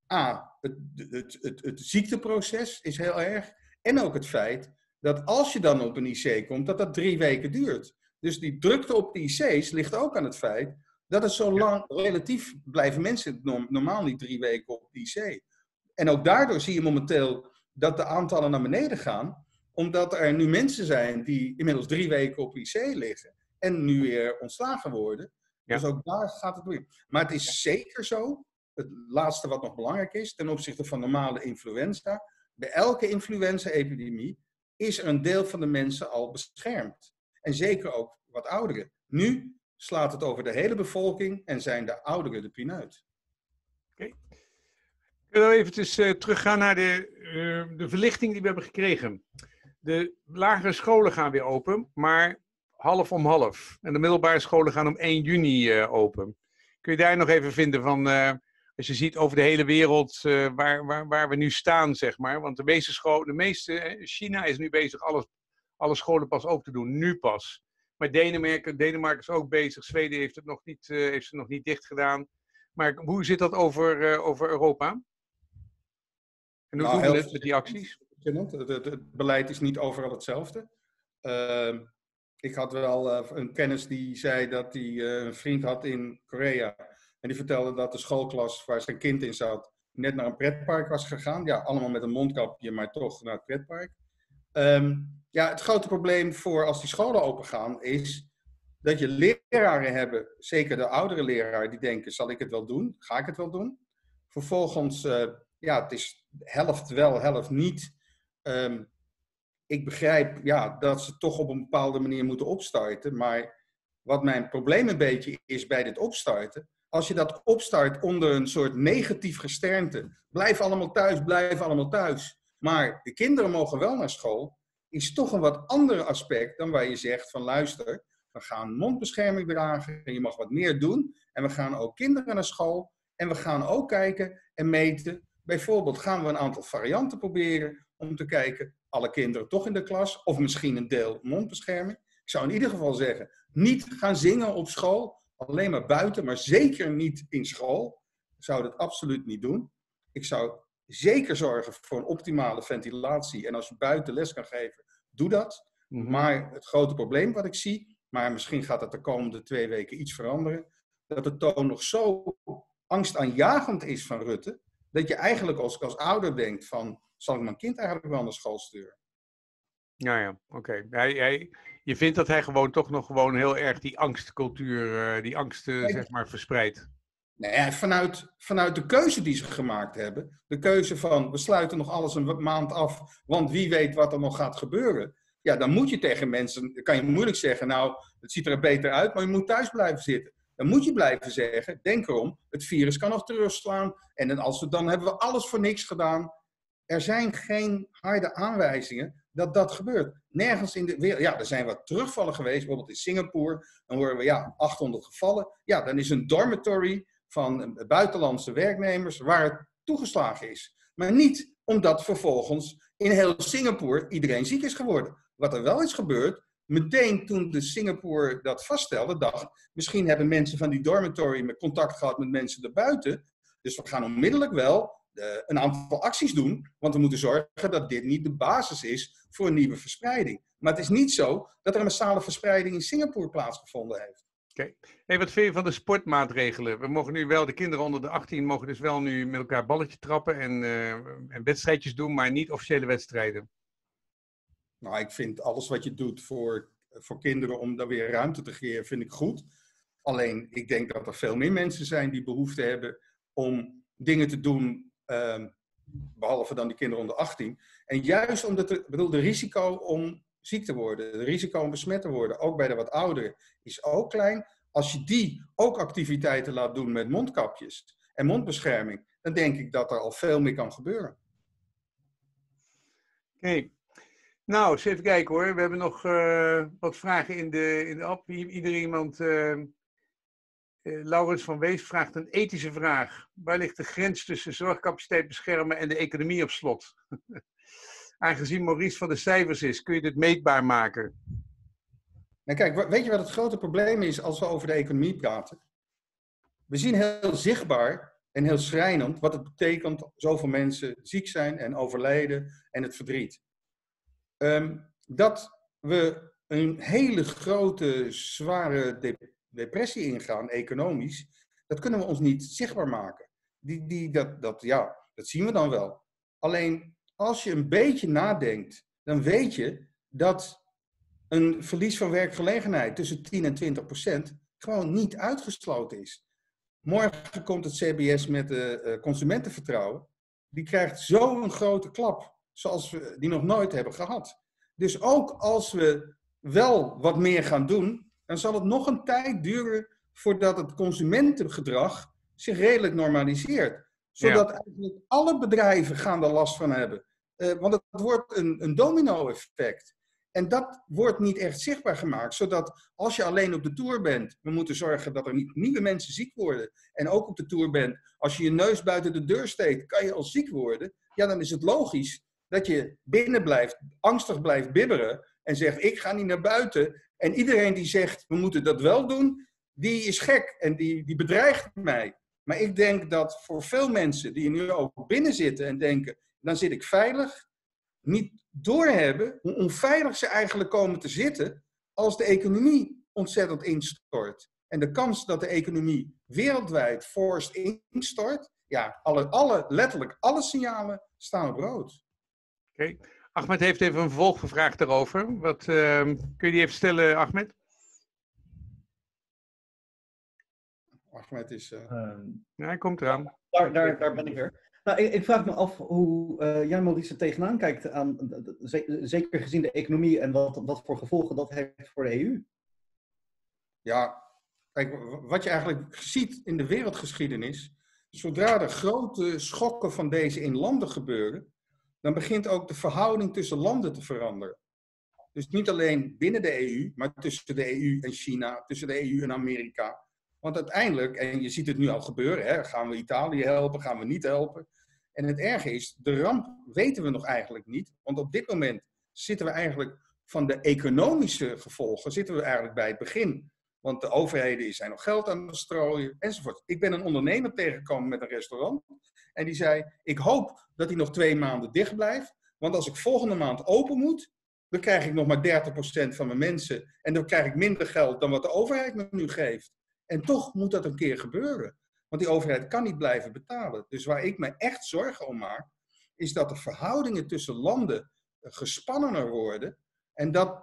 het ziekteproces is heel erg. En ook het feit dat als je dan op een IC komt, dat 3 weken duurt. Dus die drukte op de IC's ligt ook aan het feit dat het zo lang, relatief blijven mensen normaal niet 3 weken op de IC. En ook daardoor zie je momenteel dat de aantallen naar beneden gaan, omdat er nu mensen zijn die inmiddels 3 weken op IC liggen en nu weer ontslagen worden. Ja. Dus ook daar gaat het door. Maar het is zeker zo, het laatste wat nog belangrijk is, ten opzichte van normale influenza, bij elke influenza-epidemie is er een deel van de mensen al beschermd. En zeker ook wat ouderen. Nu slaat het over de hele bevolking en zijn de ouderen de pineut. Oké. Kunnen we eventjes teruggaan naar de verlichting die we hebben gekregen. De lagere scholen gaan weer open, maar half om half. En de middelbare scholen gaan om 1 juni open. Kun je daar nog even vinden van, als je ziet over de hele wereld waar we nu staan, zeg maar. Want de meeste China is nu bezig alle scholen pas open te doen, nu pas. Maar Denemarken is ook bezig, Zweden heeft het nog niet dicht gedaan. Maar hoe zit dat over Europa? En hoe doen we het met die acties? Het beleid is niet overal hetzelfde. Ik had wel een kennis die zei dat hij een vriend had in Korea. En die vertelde dat de schoolklas waar zijn kind in zat net naar een pretpark was gegaan. Ja, allemaal met een mondkapje, maar toch naar het pretpark. Het grote probleem voor als die scholen open gaan is dat je leraren hebben, zeker de oudere leraren, die denken, zal ik het wel doen? Ga ik het wel doen? Vervolgens, het is helft wel, helft niet. Ik begrijp dat ze toch op een bepaalde manier moeten opstarten. Maar wat mijn probleem een beetje is bij dit opstarten, als je dat opstart onder een soort negatief gesternte, blijf allemaal thuis. Maar de kinderen mogen wel naar school, is toch een wat ander aspect dan waar je zegt van luister, we gaan mondbescherming dragen en je mag wat meer doen. En we gaan ook kinderen naar school en we gaan ook kijken en meten. Bijvoorbeeld gaan we een aantal varianten proberen om te kijken, alle kinderen toch in de klas of misschien een deel mondbescherming. Ik zou in ieder geval zeggen, niet gaan zingen op school, alleen maar buiten, maar zeker niet in school. Ik zou dat absoluut niet doen. Ik zou zeker zorgen voor een optimale ventilatie en als je buiten les kan geven, doe dat. Maar het grote probleem wat ik zie, maar misschien gaat het de komende 2 weken iets veranderen, dat de toon nog zo angstaanjagend is van Rutte, dat je eigenlijk als ouder denkt van, zal ik mijn kind eigenlijk wel naar school sturen? Ja, oké. Je vindt dat hij gewoon toch nog gewoon heel erg die angstcultuur, die angst zeg maar verspreidt. Nee, vanuit de keuze die ze gemaakt hebben, de keuze van we sluiten nog alles een maand af, want wie weet wat er nog gaat gebeuren. Ja, dan moet je tegen mensen, dan kan je moeilijk zeggen, nou, het ziet er beter uit, maar je moet thuis blijven zitten. Dan moet je blijven zeggen, denk erom, het virus kan nog terugslaan en dan hebben we alles voor niks gedaan. Er zijn geen harde aanwijzingen dat dat gebeurt. Nergens in de wereld. Ja, er zijn wat terugvallen geweest, bijvoorbeeld in Singapore. Dan horen we 800 gevallen. Ja, dan is een dormitory van buitenlandse werknemers waar het toegeslagen is. Maar niet omdat vervolgens in heel Singapore iedereen ziek is geworden. Wat er wel is gebeurd, meteen toen de Singapore dat vaststelde, dacht, misschien hebben mensen van die dormitory met contact gehad met mensen erbuiten. Dus we gaan onmiddellijk wel een aantal acties doen, want we moeten zorgen dat dit niet de basis is voor een nieuwe verspreiding. Maar het is niet zo dat er een massale verspreiding in Singapore plaatsgevonden heeft. Oké. Hey, wat vind je van de sportmaatregelen? We mogen nu wel, de kinderen onder de 18 mogen dus wel nu met elkaar balletje trappen en wedstrijdjes doen, maar niet officiële wedstrijden. Nou, ik vind alles wat je doet voor kinderen om daar weer ruimte te creëren, vind ik goed. Alleen, ik denk dat er veel meer mensen zijn die behoefte hebben om dingen te doen, behalve dan die kinderen onder 18. En juist omdat de risico om ziek te worden, de risico om besmet te worden, ook bij de wat ouderen, is ook klein. Als je die ook activiteiten laat doen met mondkapjes en mondbescherming, dan denk ik dat er al veel meer kan gebeuren. Oké. Nou, eens even kijken hoor. We hebben nog wat vragen in de app. Iemand... Laurens van Wees vraagt een ethische vraag. Waar ligt de grens tussen zorgcapaciteit beschermen en de economie op slot? Aangezien Maurice van de cijfers is, kun je dit meetbaar maken? Nou kijk, weet je wat het grote probleem is als we over de economie praten? We zien heel zichtbaar en heel schrijnend wat het betekent zoveel mensen ziek zijn en overlijden en het verdriet. Dat we een hele grote, zware depressie ingaan, economisch, dat kunnen we ons niet zichtbaar maken. Dat zien we dan wel. Alleen, als je een beetje nadenkt, dan weet je dat een verlies van werkgelegenheid tussen 10 en 20% gewoon niet uitgesloten is. Morgen komt het CBS met consumentenvertrouwen. Die krijgt zo'n grote klap, zoals we die nog nooit hebben gehad. Dus ook als we wel wat meer gaan doen, dan zal het nog een tijd duren voordat het consumentengedrag zich redelijk normaliseert. Zodat eigenlijk alle bedrijven gaan er last van hebben. Want het wordt een domino-effect. En dat wordt niet echt zichtbaar gemaakt. Zodat als je alleen op de tour bent, we moeten zorgen dat er niet nieuwe mensen ziek worden. En ook op de tour bent, als je je neus buiten de deur steekt, kan je al ziek worden. Ja, dan is het logisch dat je binnen blijft, angstig blijft bibberen. En zegt, ik ga niet naar buiten. En iedereen die zegt, we moeten dat wel doen, die is gek en die bedreigt mij. Maar ik denk dat voor veel mensen die nu ook binnen zitten en denken, dan zit ik veilig, niet doorhebben hoe onveilig ze eigenlijk komen te zitten als de economie ontzettend instort. En de kans dat de economie wereldwijd forced instort, ja, letterlijk alle signalen staan op rood. Oké. Ahmed heeft even een vervolgvraag daarover. Kun je die even stellen, Ahmed? Ahmed is... Ja, hij komt eraan. Daar ben ik weer. Nou, ik vraag me af hoe Jan Maurice er tegenaan kijkt, zeker gezien de economie en wat voor gevolgen dat heeft voor de EU. Ja, kijk, wat je eigenlijk ziet in de wereldgeschiedenis, zodra er grote schokken van deze in landen gebeuren, dan begint ook de verhouding tussen landen te veranderen. Dus niet alleen binnen de EU, maar tussen de EU en China, tussen de EU en Amerika. Want uiteindelijk, en je ziet het nu al gebeuren, hè, gaan we Italië helpen, gaan we niet helpen. En het erge is, de ramp weten we nog eigenlijk niet. Want op dit moment zitten we eigenlijk van de economische gevolgen, zitten we eigenlijk bij het begin. Want de overheden zijn nog geld aan het strooien, enzovoort. Ik ben een ondernemer tegengekomen met een restaurant. En die zei, ik hoop dat hij nog 2 maanden dicht blijft. Want als ik volgende maand open moet, dan krijg ik nog maar 30% van mijn mensen. En dan krijg ik minder geld dan wat de overheid me nu geeft. En toch moet dat een keer gebeuren. Want die overheid kan niet blijven betalen. Dus waar ik me echt zorgen om maak, is dat de verhoudingen tussen landen gespannener worden. En dat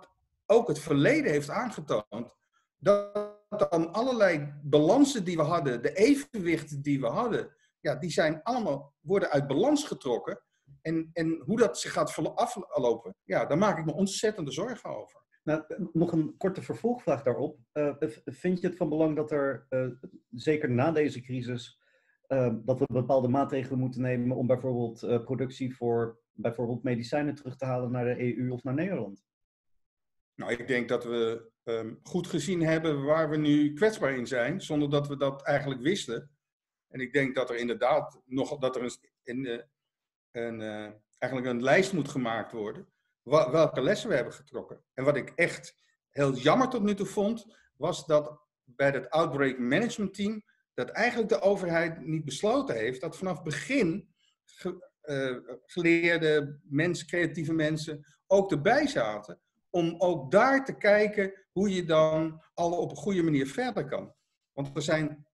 ook het verleden heeft aangetoond dat dan allerlei balansen die we hadden, de evenwichten die we hadden, ja, die zijn allemaal worden uit balans getrokken. En hoe dat zich gaat aflopen, ja, daar maak ik me ontzettende zorgen over. Nou, nog een korte vervolgvraag daarop. Vind je het van belang dat er, zeker na deze crisis, dat we bepaalde maatregelen moeten nemen om bijvoorbeeld productie voor bijvoorbeeld medicijnen terug te halen naar de EU of naar Nederland? Nou, ik denk dat we goed gezien hebben waar we nu kwetsbaar in zijn, zonder dat we dat eigenlijk wisten. En ik denk dat er inderdaad nog dat er eigenlijk een lijst moet gemaakt worden welke lessen we hebben getrokken. En wat ik echt heel jammer tot nu toe vond, was dat bij het Outbreak Management Team, dat eigenlijk de overheid niet besloten heeft dat vanaf het begin geleerde mensen, creatieve mensen ook erbij zaten, om ook daar te kijken hoe je dan al op een goede manier verder kan. Want er zijn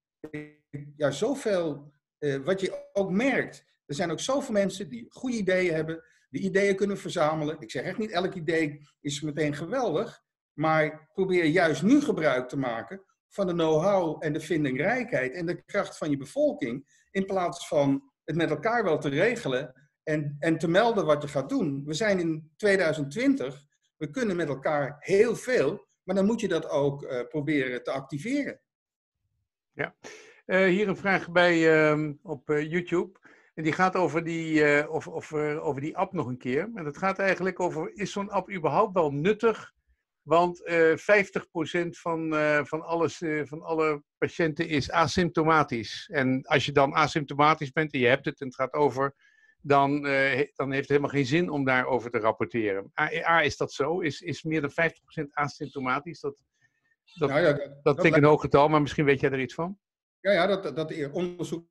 zoveel, wat je ook merkt, er zijn ook zoveel mensen die goede ideeën hebben, die ideeën kunnen verzamelen. Ik zeg echt niet elk idee is meteen geweldig, maar probeer juist nu gebruik te maken van de know-how en de vindingrijkheid en de kracht van je bevolking, in plaats van het met elkaar wel te regelen en te melden wat je gaat doen. We zijn in 2020, we kunnen met elkaar heel veel, maar dan moet je dat ook proberen te activeren. Ja, hier een vraag op YouTube. En die gaat over over die app nog een keer. En dat gaat eigenlijk over, is zo'n app überhaupt wel nuttig? Want 50% van alle patiënten is asymptomatisch. En als je dan asymptomatisch bent en je hebt het en het gaat over, dan heeft het helemaal geen zin om daarover te rapporteren. Is dat zo? Is meer dan 50% asymptomatisch? Dat klinkt een hoog getal, maar misschien weet jij er iets van? Ja, dat onderzoek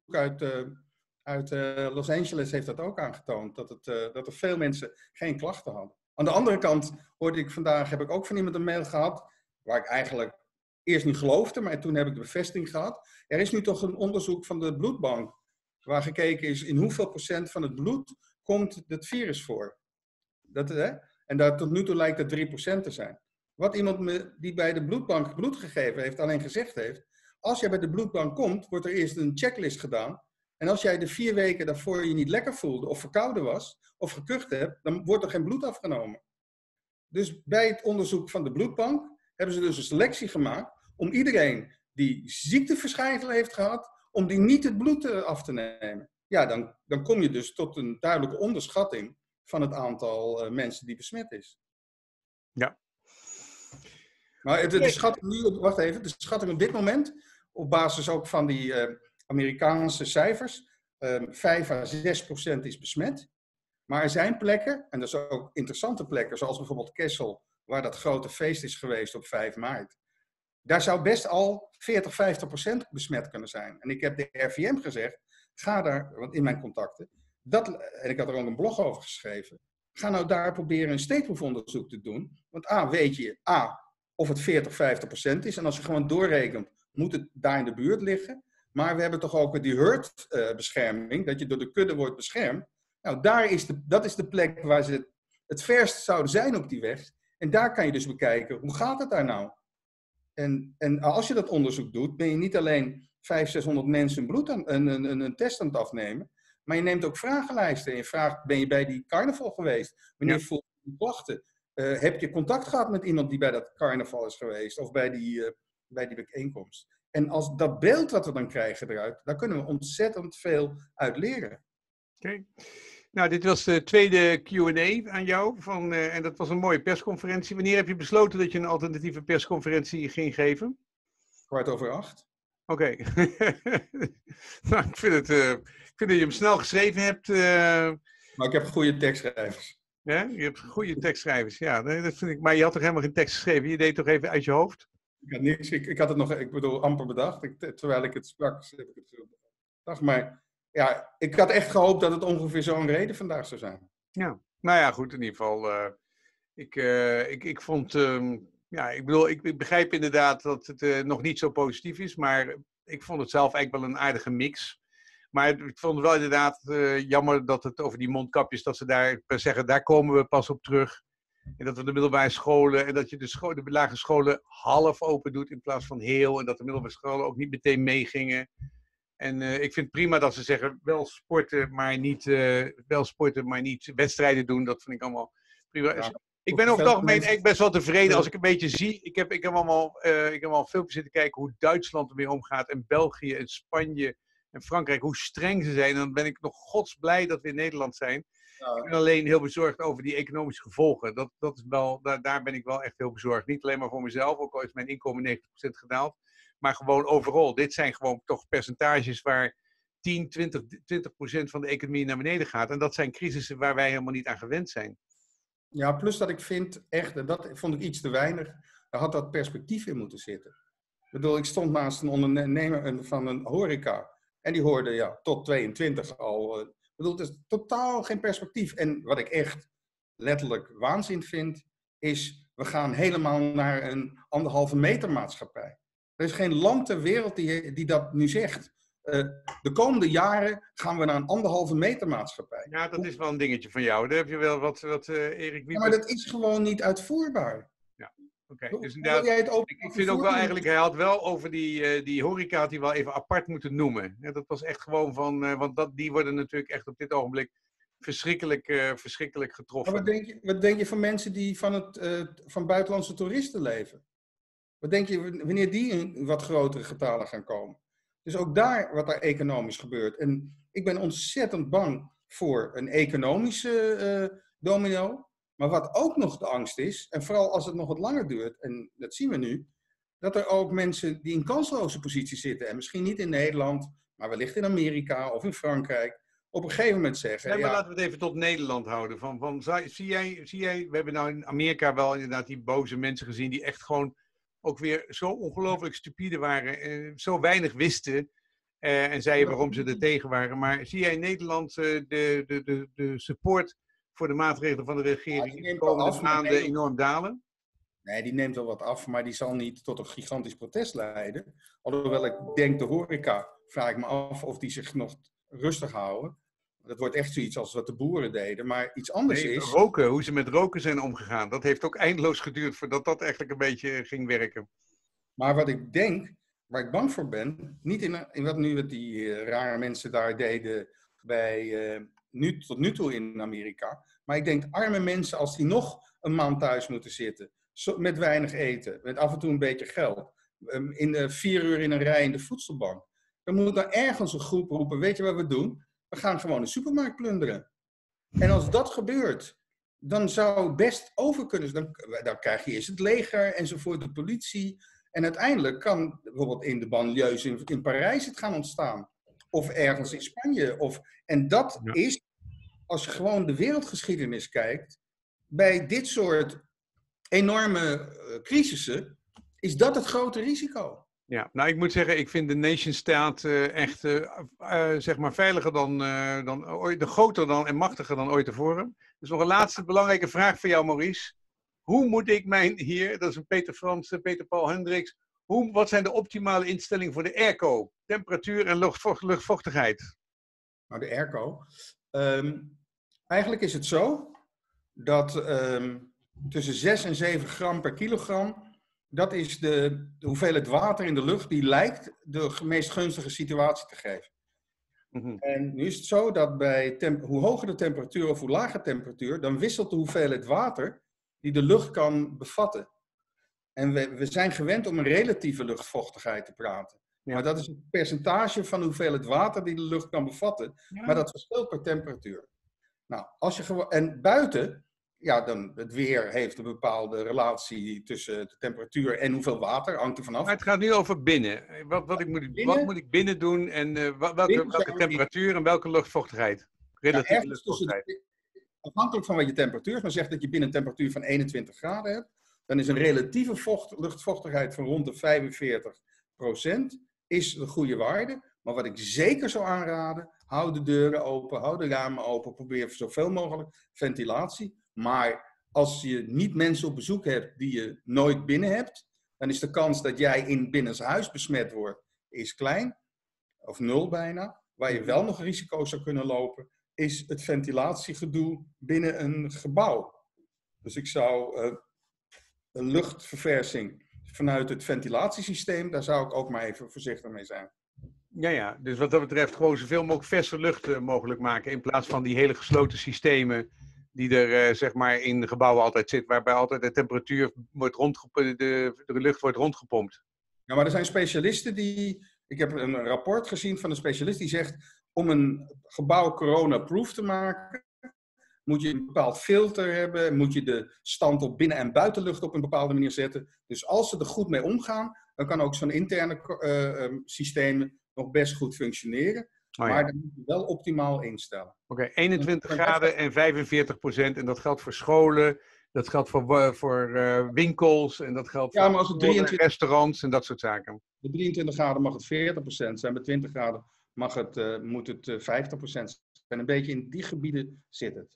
uit Los Angeles heeft dat ook aangetoond. Dat er veel mensen geen klachten hadden. Aan de andere kant heb ik ook van iemand een mail gehad, waar ik eigenlijk eerst niet geloofde, maar toen heb ik de bevestiging gehad. Er is nu toch een onderzoek van de bloedbank, waar gekeken is in hoeveel procent van het bloed komt het virus voor. En tot nu toe lijkt dat 3% te zijn. Wat iemand die bij de bloedbank bloed gegeven heeft, alleen gezegd heeft, als jij bij de bloedbank komt, wordt er eerst een checklist gedaan. En als jij de 4 weken daarvoor je niet lekker voelde, of verkouden was, of gekucht hebt, dan wordt er geen bloed afgenomen. Dus bij het onderzoek van de bloedbank hebben ze dus een selectie gemaakt om iedereen die ziekteverschijnselen heeft gehad, om die niet het bloed af te nemen. Ja, dan kom je dus tot een duidelijke onderschatting van het aantal mensen die besmet is. Ja. Maar de schatting op dit moment, op basis ook van die Amerikaanse cijfers, 5-6% is besmet. Maar er zijn plekken, en dat zijn ook interessante plekken, zoals bijvoorbeeld Kessel, waar dat grote feest is geweest op 5 maart. Daar zou best al 40-50% besmet kunnen zijn. En ik heb de RVM gezegd, ga daar, want in mijn contacten, en ik had er ook een blog over geschreven, ga nou daar proberen een steekproefonderzoek te doen. Want weet je of het 40-50% is. En als je gewoon doorrekent, moet het daar in de buurt liggen. Maar we hebben toch ook die herd-bescherming, dat je door de kudde wordt beschermd. Nou, dat is de plek waar ze het verst zouden zijn op die weg. En daar kan je dus bekijken, hoe gaat het daar nou? En als je dat onderzoek doet, ben je niet alleen 500-600 mensen een test aan het afnemen, maar je neemt ook vragenlijsten. En je vraagt, ben je bij die carnaval geweest? Wanneer voel je klachten? Heb je contact gehad met iemand die bij dat carnaval is geweest? Of bij die bijeenkomst? En als dat beeld wat we dan krijgen eruit, daar kunnen we ontzettend veel uit leren. Oké. Nou, dit was de tweede Q&A aan jou. En dat was een mooie persconferentie. Wanneer heb je besloten dat je een alternatieve persconferentie ging geven? 7:15. Oké. Nou, ik vind dat je hem snel geschreven hebt. Maar ik heb goede tekstschrijvers. Ja, je hebt goede tekstschrijvers. Ja, dat vind ik. Maar je had toch helemaal geen tekst geschreven? Je deed toch even uit je hoofd? Ik had niks. Ik had het nog, amper bedacht. Terwijl ik het sprak, heb ik het bedacht. Maar ja, ik had echt gehoopt dat het ongeveer zo'n reden vandaag zou zijn. Ja, nou ja, goed, in ieder geval. Ik vond, ik begrijp inderdaad dat het nog niet zo positief is, maar ik vond het zelf eigenlijk wel een aardige mix. Maar ik vond het wel inderdaad jammer dat het over die mondkapjes, dat ze daar zeggen, daar komen we pas op terug. En dat we de middelbare scholen en dat je de lagere scholen half open doet in plaats van heel. En dat de middelbare scholen ook niet meteen meegingen. En ik vind het prima dat ze zeggen wel sporten, maar niet wedstrijden doen. Dat vind ik allemaal prima. Ja, Ik ben over het algemeen mensen... eigenlijk best wel tevreden als ik een beetje zie. Ik heb al filmpjes zitten kijken hoe Duitsland ermee omgaat. En België en Spanje en Frankrijk. Hoe streng ze zijn. En dan ben ik nog godsblij dat we in Nederland zijn. Ik ben alleen heel bezorgd over die economische gevolgen. Dat is wel, daar ben ik wel echt heel bezorgd. Niet alleen maar voor mezelf. Ook al is mijn inkomen 90% gedaald. Maar gewoon overal. Dit zijn gewoon toch percentages waar 10, 20% van de economie naar beneden gaat. En dat zijn crisissen waar wij helemaal niet aan gewend zijn. Ja, plus dat ik vind echt, en dat vond ik iets te weinig, daar had dat perspectief in moeten zitten. Ik bedoel, ik stond naast een ondernemer van een horeca en die hoorde tot 22 al. Ik bedoel, het is totaal geen perspectief. En wat ik echt letterlijk waanzin vind, is we gaan helemaal naar een 1,5 meter maatschappij. Er is geen land ter wereld die dat nu zegt. De komende jaren gaan we naar een 1,5 meter maatschappij. Ja, dat is wel een dingetje van jou. Daar heb je wel wat Erik Wiebes... Ja, maar dat is gewoon niet uitvoerbaar. Ja, oké. Dus inderdaad, ik vind ook wel eigenlijk, hij had wel over die horeca had hij wel even apart moeten noemen. Ja, dat was echt gewoon van, want die worden natuurlijk echt op dit ogenblik verschrikkelijk getroffen. Maar wat denk je van mensen die van buitenlandse toeristen leven? Wat denk je wanneer die in wat grotere getallen gaan komen? Dus ook wat daar economisch gebeurt. En ik ben ontzettend bang voor een economische domino. Maar wat ook nog de angst is, en vooral als het nog wat langer duurt, en dat zien we nu, dat er ook mensen die in kansloze posities zitten, en misschien niet in Nederland, maar wellicht in Amerika of in Frankrijk, op een gegeven moment zeggen... Nee, maar laten we het even tot Nederland houden. Zie jij, we hebben nou in Amerika wel inderdaad die boze mensen gezien die echt gewoon ook weer zo ongelooflijk stupide waren, zo weinig wisten en zeiden waarom ze er tegen waren. Maar zie jij in Nederland de support voor de maatregelen van de regering de komende maanden enorm dalen? Nee, die neemt wel wat af, maar die zal niet tot een gigantisch protest leiden. Alhoewel ik denk de horeca, vraag ik me af of die zich nog rustig houden. Dat wordt echt zoiets als wat de boeren deden, maar iets anders is... Roken, hoe ze met roken zijn omgegaan, dat heeft ook eindeloos geduurd voordat dat eigenlijk een beetje ging werken. Maar wat ik denk, waar ik bang voor ben, niet in wat nu die rare mensen daar deden tot nu toe in Amerika, maar ik denk arme mensen, als die nog een maand thuis moeten zitten, met weinig eten, met af en toe een beetje geld, in 4 uur in een rij in de voedselbank, dan moet er ergens een groep roepen, weet je wat we doen? We gaan gewoon de supermarkt plunderen. En als dat gebeurt, dan zou het best over kunnen. Dan krijg je eerst het leger enzovoort, de politie. En uiteindelijk kan bijvoorbeeld in de banlieues in Parijs het gaan ontstaan. Of ergens in Spanje. En dat is, als je gewoon de wereldgeschiedenis kijkt, bij dit soort enorme crisissen, is dat het grote risico. Ja, nou ik moet zeggen, ik vind de nation-state echt zeg maar veiliger dan ooit, groter dan en machtiger dan ooit tevoren. Dus nog een laatste belangrijke vraag voor jou, Maurice. Hoe moet ik dat is een Peter Frans, Peter Paul Hendricks, wat zijn de optimale instellingen voor de airco? Temperatuur en luchtvochtigheid. Nou, de airco. Eigenlijk is het zo dat tussen 6 en 7 gram per kilogram, dat is de hoeveelheid water in de lucht die lijkt de meest gunstige situatie te geven. Mm-hmm. En nu is het zo dat hoe hoger de temperatuur of hoe lager temperatuur, dan wisselt de hoeveelheid water die de lucht kan bevatten. En we zijn gewend om een relatieve luchtvochtigheid te praten. Ja. Maar dat is het percentage van de hoeveelheid water die de lucht kan bevatten. Ja. Maar dat verschilt per temperatuur. Nou, en buiten, dan het weer heeft een bepaalde relatie tussen de temperatuur en hoeveel water, hangt er vanaf. Maar het gaat nu over binnen. Wat moet ik binnen doen en welke temperatuur en welke luchtvochtigheid? Relatieve luchtvochtigheid. Afhankelijk van wat je temperatuur is, maar zegt dat je binnen een temperatuur van 21 graden hebt, dan is een relatieve luchtvochtigheid van rond de 45% is de goede waarde. Maar wat ik zeker zou aanraden, hou de deuren open, hou de ramen open, probeer zoveel mogelijk ventilatie. Maar als je niet mensen op bezoek hebt die je nooit binnen hebt, dan is de kans dat jij binnenshuis besmet wordt, is klein, of 0 bijna. Waar je wel nog risico zou kunnen lopen, is het ventilatiegedoe binnen een gebouw. Dus ik zou een luchtverversing vanuit het ventilatiesysteem, daar zou ik ook maar even voorzichtig mee zijn. Ja, dus wat dat betreft gewoon zoveel mogelijk verse lucht mogelijk maken. In plaats van die hele gesloten systemen die er zeg maar in gebouwen altijd zit. Waarbij altijd de temperatuur wordt de lucht wordt rondgepompt. Ja, maar er zijn specialisten ik heb een rapport gezien van een specialist die zegt, om een gebouw corona-proof te maken, moet je een bepaald filter hebben, moet je de stand op binnen- en buitenlucht op een bepaalde manier zetten. Dus als ze er goed mee omgaan, dan kan ook zo'n interne systeem nog best goed functioneren. Oh, ja. Maar dan moet je wel optimaal instellen. Oké, 21 graden en 45%. En dat geldt voor scholen, dat geldt voor winkels en dat geldt Ja, voor maar als het 23 restaurants en dat soort zaken. Bij 23 graden mag het 40% zijn, bij 20 graden moet het 50% zijn. Een beetje in die gebieden zit het.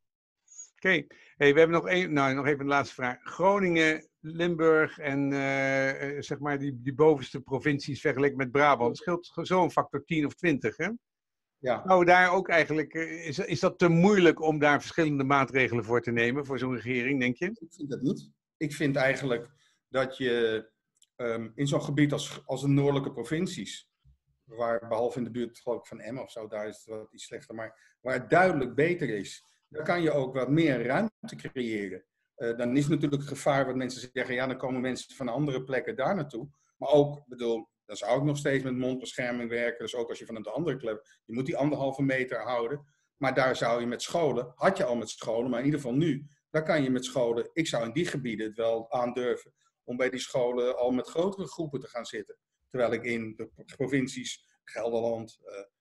Oké, hey, we hebben nog even een laatste vraag. Groningen, Limburg en zeg maar die bovenste provincies vergeleken met Brabant, scheelt zo'n factor 10 of 20, hè? Ja. Nou, daar ook eigenlijk, is dat te moeilijk om daar verschillende maatregelen voor te nemen, voor zo'n regering, denk je? Ik vind dat niet. Ik vind eigenlijk dat je in zo'n gebied als de noordelijke provincies, waar behalve in de buurt geloof ik van Emmen of zo, daar is het wat iets slechter, maar waar het duidelijk beter is, dan kan je ook wat meer ruimte creëren. Dan is natuurlijk het gevaar wat mensen zeggen, ja, dan komen mensen van andere plekken daar naartoe. Maar ook, dan zou ik nog steeds met mondbescherming werken. Dus ook als je van een andere klep, je moet die 1,5 meter houden. Maar daar zou je met scholen, had je al met scholen, maar in ieder geval nu, daar kan je met scholen, ik zou in die gebieden het wel aandurven om bij die scholen al met grotere groepen te gaan zitten. Terwijl ik in de provincies, Gelderland,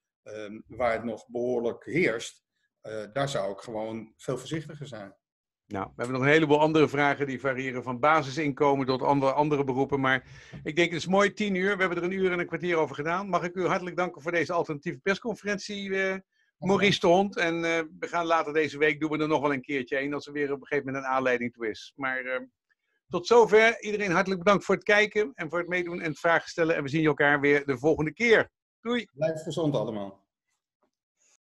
waar het nog behoorlijk heerst, daar zou ik gewoon veel voorzichtiger zijn. Nou, we hebben nog een heleboel andere vragen die variëren van basisinkomen tot andere beroepen. Maar ik denk, het is mooi, 10 uur. We hebben er 1 uur en een kwartier over gedaan. Mag ik u hartelijk danken voor deze alternatieve persconferentie, Maurice de Hond. En we gaan later deze week, doen we er nog wel een keertje een, als er weer op een gegeven moment een aanleiding toe is. Maar tot zover. Iedereen hartelijk bedankt voor het kijken en voor het meedoen en het vragen stellen. En we zien elkaar weer de volgende keer. Doei! Blijf gezond allemaal.